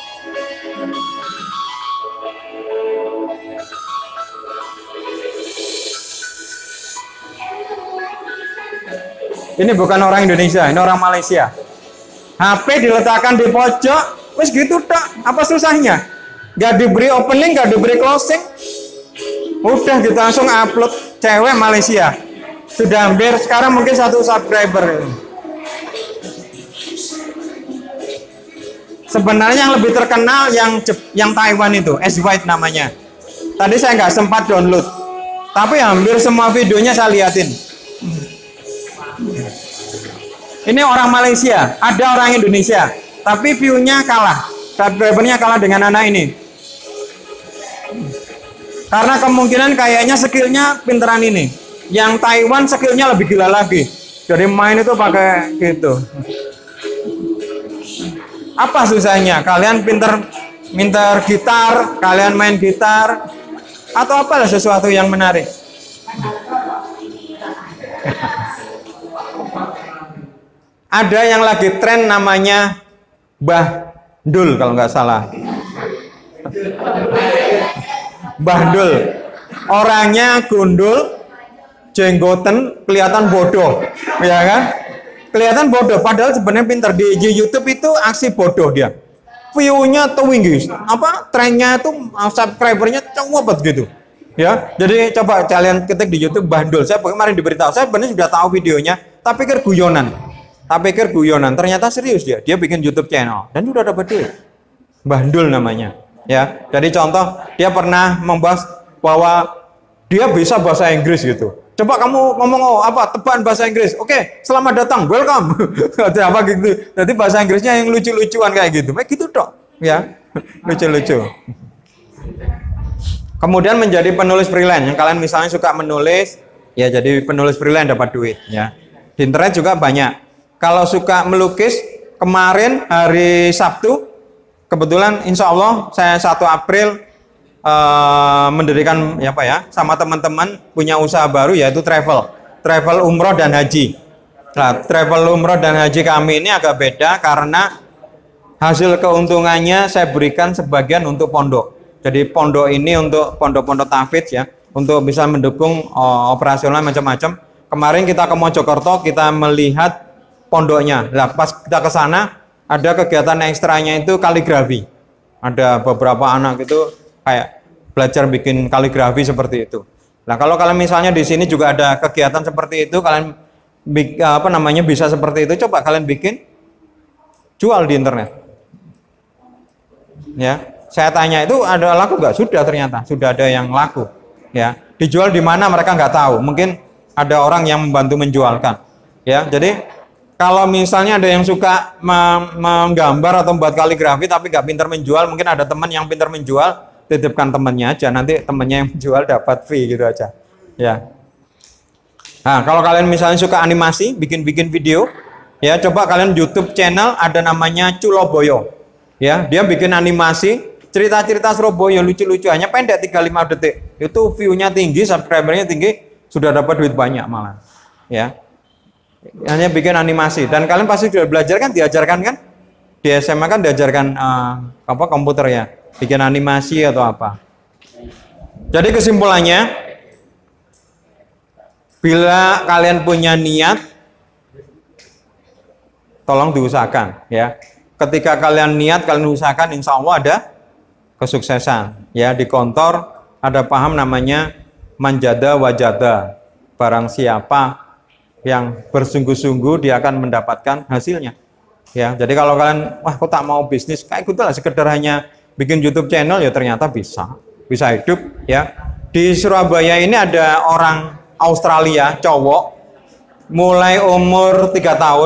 Ini bukan orang Indonesia, ini orang Malaysia. H P diletakkan di pojok, wes gitu tak? Apa susahnya? Gak diberi opening, gak diberi closing. Udah gitu langsung upload. Cewek Malaysia. Sudah hampir sekarang mungkin satu subscriber. Sebenarnya yang lebih terkenal yang yang Taiwan itu, S White namanya. Tadi saya nggak sempat download, tapi hampir semua videonya saya liatin. Ini orang Malaysia, ada orang Indonesia, tapi view-nya kalah, subscribernya kalah dengan anak ini. Karena kemungkinan kayaknya skillnya pinteran ini. Yang Taiwan skillnya lebih gila lagi. Jadi main itu pakai gitu. Apa susahnya? Kalian pinter pinter gitar, kalian main gitar, atau apalah sesuatu yang menarik. Ada yang lagi tren namanya Mbah Dul kalau nggak salah. Mbah Dul. Orangnya gundul, jenggoten, kelihatan bodoh, ya kan? Kelihatan bodoh, padahal sebenarnya pintar. Di, di YouTube itu aksi bodoh dia. View-nya tinggi, apa? Trennya itu subscribernya cepet gitu. Ya, jadi coba kalian ketik di YouTube Bandul. Saya kemarin diberitahu, saya benar sudah tahu videonya, tapi pikir guyonan. Tak pikir guyonan, ternyata serius dia. Dia bikin YouTube channel dan sudah dapat duit. Bandul namanya. Ya, jadi contoh dia pernah membahas bahwa dia bisa bahasa Inggris gitu. Coba kamu ngomong oh, apa tebakan bahasa Inggris. Oke, selamat datang, welcome. Ada apa gitu. Jadi bahasa Inggrisnya yang lucu-lucuan kayak gitu. Kayak gitu dok. Ya, lucu-lucu. Kemudian menjadi penulis freelance. Yang kalian misalnya suka menulis, ya jadi penulis freelance dapat duit. Ya, di internet juga banyak. Kalau suka melukis, kemarin hari Sabtu, kebetulan insya Allah saya satu April uh, mendirikan ya apa ya, sama teman-teman punya usaha baru yaitu travel, travel umroh dan haji. Nah, travel umroh dan haji kami ini agak beda karena hasil keuntungannya saya berikan sebagian untuk pondok. Jadi pondok ini untuk pondok-pondok tahfidz ya, untuk bisa mendukung uh, operasional macam-macam. Kemarin kita ke Mojokerto, kita melihat pondoknya. Nah, pas kita ke sana ada kegiatan ekstranya itu kaligrafi. Ada beberapa anak itu kayak belajar bikin kaligrafi seperti itu. Nah, kalau kalian misalnya di sini juga ada kegiatan seperti itu, kalian apa namanya bisa seperti itu, coba kalian bikin jual di internet. Ya, saya tanya itu ada laku nggak? Sudah, ternyata sudah ada yang laku. Ya, dijual di mana mereka nggak tahu. Mungkin ada orang yang membantu menjualkan. Ya, jadi kalau misalnya ada yang suka menggambar atau membuat kaligrafi tapi nggak pintar menjual, mungkin ada teman yang pintar menjual, titipkan temannya aja, nanti temannya yang menjual dapat fee gitu aja. Ya. Nah, kalau kalian misalnya suka animasi, bikin-bikin video, ya coba kalian YouTube channel ada namanya Culoboyo. Ya, dia bikin animasi cerita-cerita Surabaya lucu-lucu, hanya pendek tiga puluh lima detik. Itu view-nya tinggi, subscribernya tinggi, sudah dapat duit banyak malah. Ya. Hanya bikin animasi, dan kalian pasti sudah belajar kan, diajarkan kan di S M A kan diajarkan uh, apa komputer ya, bikin animasi atau apa. Jadi kesimpulannya, bila kalian punya niat, tolong diusahakan ya. Ketika kalian niat, kalian usahakan, insya Allah ada kesuksesan ya. Di kantor ada paham namanya manjada wajada, barang siapa yang bersungguh-sungguh dia akan mendapatkan hasilnya. Ya, jadi kalau kalian wah kok tak mau bisnis kayak gitu lah, sekedar hanya bikin YouTube channel ya ternyata bisa, bisa hidup ya. Di Surabaya ini ada orang Australia cowok mulai umur tiga tahun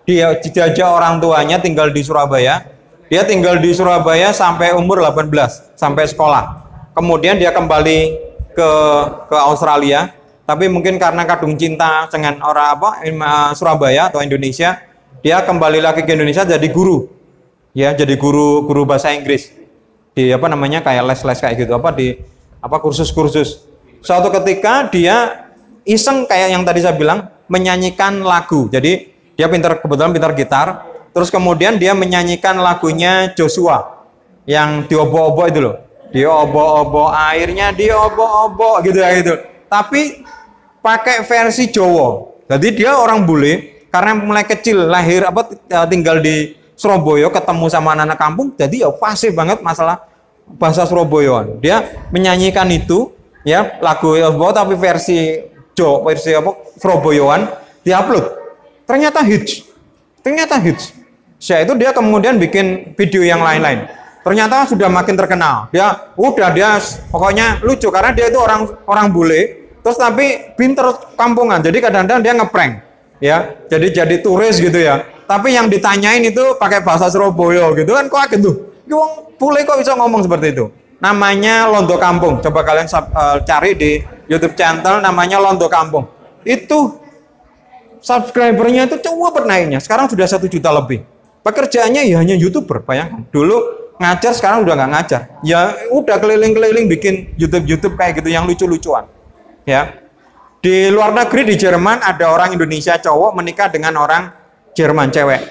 dia dijajah orang tuanya tinggal di Surabaya. Dia tinggal di Surabaya sampai umur delapan belas, sampai sekolah. Kemudian dia kembali ke ke Australia, tapi mungkin karena kadung cinta dengan orang apa Surabaya atau Indonesia, dia kembali lagi ke Indonesia jadi guru. Ya, jadi guru guru bahasa Inggris. Di apa namanya kayak les-les kayak gitu, apa di apa kursus-kursus. Suatu ketika dia iseng kayak yang tadi saya bilang menyanyikan lagu. Jadi dia pintar, kebetulan pintar gitar. Terus kemudian dia menyanyikan lagunya Joshua yang diobo-obo itu loh. Diobo-obo airnya diobo-obo gitu ya gitu. Tapi pakai versi Jawa. Jadi dia orang bule karena mulai kecil lahir apa tinggal di Surabaya, ketemu sama anak-anak kampung, jadi ya pasti banget masalah bahasa Surabayaan. Dia menyanyikan itu ya lagu Jawa tapi versi Jawa, versi apa Surabayaan, diupload. Ternyata hits. Ternyata hits. Setelah itu dia kemudian bikin video yang lain-lain. Ternyata sudah makin terkenal. Dia udah dia pokoknya lucu karena dia itu orang orang bule, terus tapi pinter kampungan. Jadi kadang-kadang dia ngeprank, ya. Jadi jadi turis gitu ya. Tapi yang ditanyain itu pakai bahasa Surabaya gitu kan, kok gitu. Wong bule kok bisa ngomong seperti itu. Namanya Londo Kampung. Coba kalian uh, cari di YouTube channel namanya Londo Kampung. Itu subscribernya itu coba naiknya. Sekarang sudah satu juta lebih. Pekerjaannya ya hanya YouTuber, bayangkan. Dulu ngajar, sekarang udah nggak ngajar. Ya udah keliling-keliling bikin YouTube-YouTube kayak gitu yang lucu-lucuan. Ya. Di luar negeri di Jerman ada orang Indonesia cowok menikah dengan orang Jerman cewek.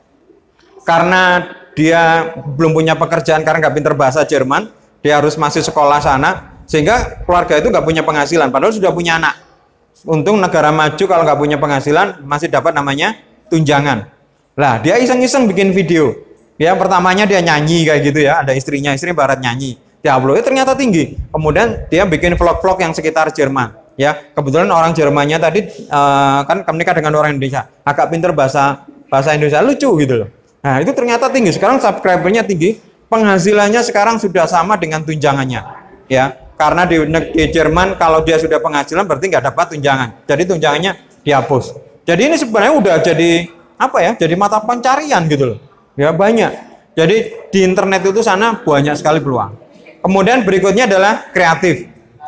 Karena dia belum punya pekerjaan karena nggak pinter bahasa Jerman, dia harus masih sekolah sana, sehingga keluarga itu nggak punya penghasilan. Padahal sudah punya anak. Untung negara maju kalau nggak punya penghasilan masih dapat namanya tunjangan. Lah, dia iseng-iseng bikin video. Ya, pertamanya dia nyanyi kayak gitu ya, ada istrinya, istri barat nyanyi. Dia upload, ternyata tinggi. Kemudian dia bikin vlog-vlog yang sekitar Jerman. Ya, kebetulan orang Jermannya tadi uh, kan menikah dengan orang Indonesia, agak pinter bahasa bahasa Indonesia, lucu gitu loh. Nah, itu ternyata tinggi. Sekarang subscribernya tinggi, penghasilannya sekarang sudah sama dengan tunjangannya. Ya, karena di, di Jerman kalau dia sudah penghasilan berarti nggak dapat tunjangan. Jadi tunjangannya dihapus. Jadi ini sebenarnya udah jadi apa ya, jadi mata pencarian gitu loh ya, banyak. Jadi di internet itu sana banyak sekali peluang. Kemudian berikutnya adalah kreatif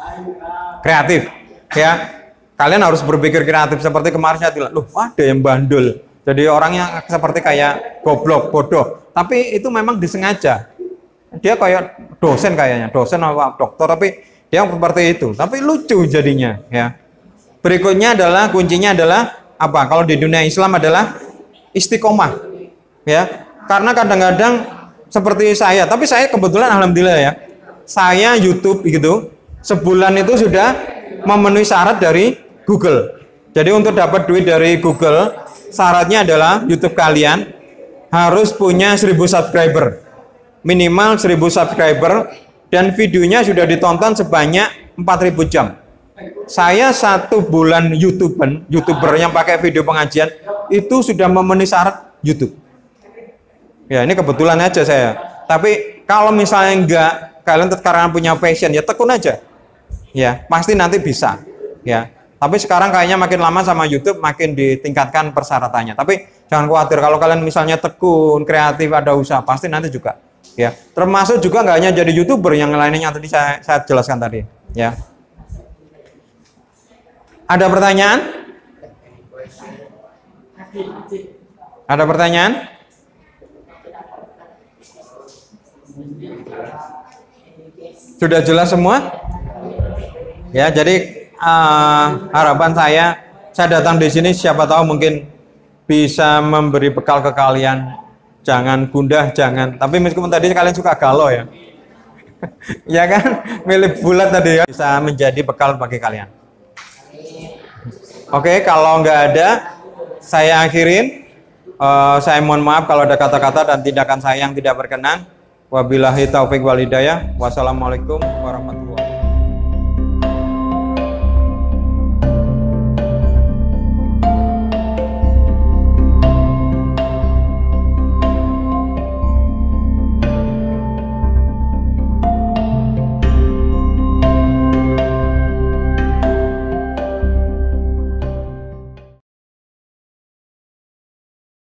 kreatif ya, kalian harus berpikir kreatif. Seperti kemarin saya bilang, loh ada yang bandel, jadi orangnya seperti kayak goblok, bodoh, tapi itu memang disengaja. Dia kayak dosen kayaknya, dosen atau dokter, tapi dia seperti itu, tapi lucu jadinya ya. Berikutnya adalah, kuncinya adalah apa, kalau di dunia Islam adalah istiqomah ya, karena kadang-kadang seperti saya, tapi saya kebetulan alhamdulillah ya, saya YouTube gitu sebulan itu sudah memenuhi syarat dari Google. Jadi untuk dapat duit dari Google syaratnya adalah YouTube kalian harus punya seribu subscriber, minimal seribu subscriber, dan videonya sudah ditonton sebanyak empat ribu jam. Saya satu bulan YouTuber, YouTuber yang pakai video pengajian itu sudah memenuhi syarat YouTube. Ya, ini kebetulan aja saya. Tapi kalau misalnya enggak, kalian sekarang punya passion, ya tekun aja. Ya, pasti nanti bisa. Ya. Tapi sekarang kayaknya makin lama sama YouTube makin ditingkatkan persyaratannya. Tapi jangan khawatir, kalau kalian misalnya tekun, kreatif, ada usaha, pasti nanti juga. Ya, termasuk juga nggak hanya jadi YouTuber, yang lainnya yang tadi saya, saya jelaskan tadi. Ya. Ada pertanyaan? Ada pertanyaan? Sudah jelas semua? Ya, jadi uh, harapan saya, saya datang di sini siapa tahu mungkin bisa memberi bekal ke kalian. Jangan gundah, jangan. Tapi meskipun tadi kalian suka galau ya, ya kan, milih bulat tadi ya, bisa menjadi bekal bagi kalian. Oke, kalau nggak ada, saya akhirin. Uh, saya mohon maaf kalau ada kata-kata dan tindakan saya yang tidak berkenan. Wabillahi taufik wal hidayah. Wassalamualaikum warahmatullahi wabarakatuh.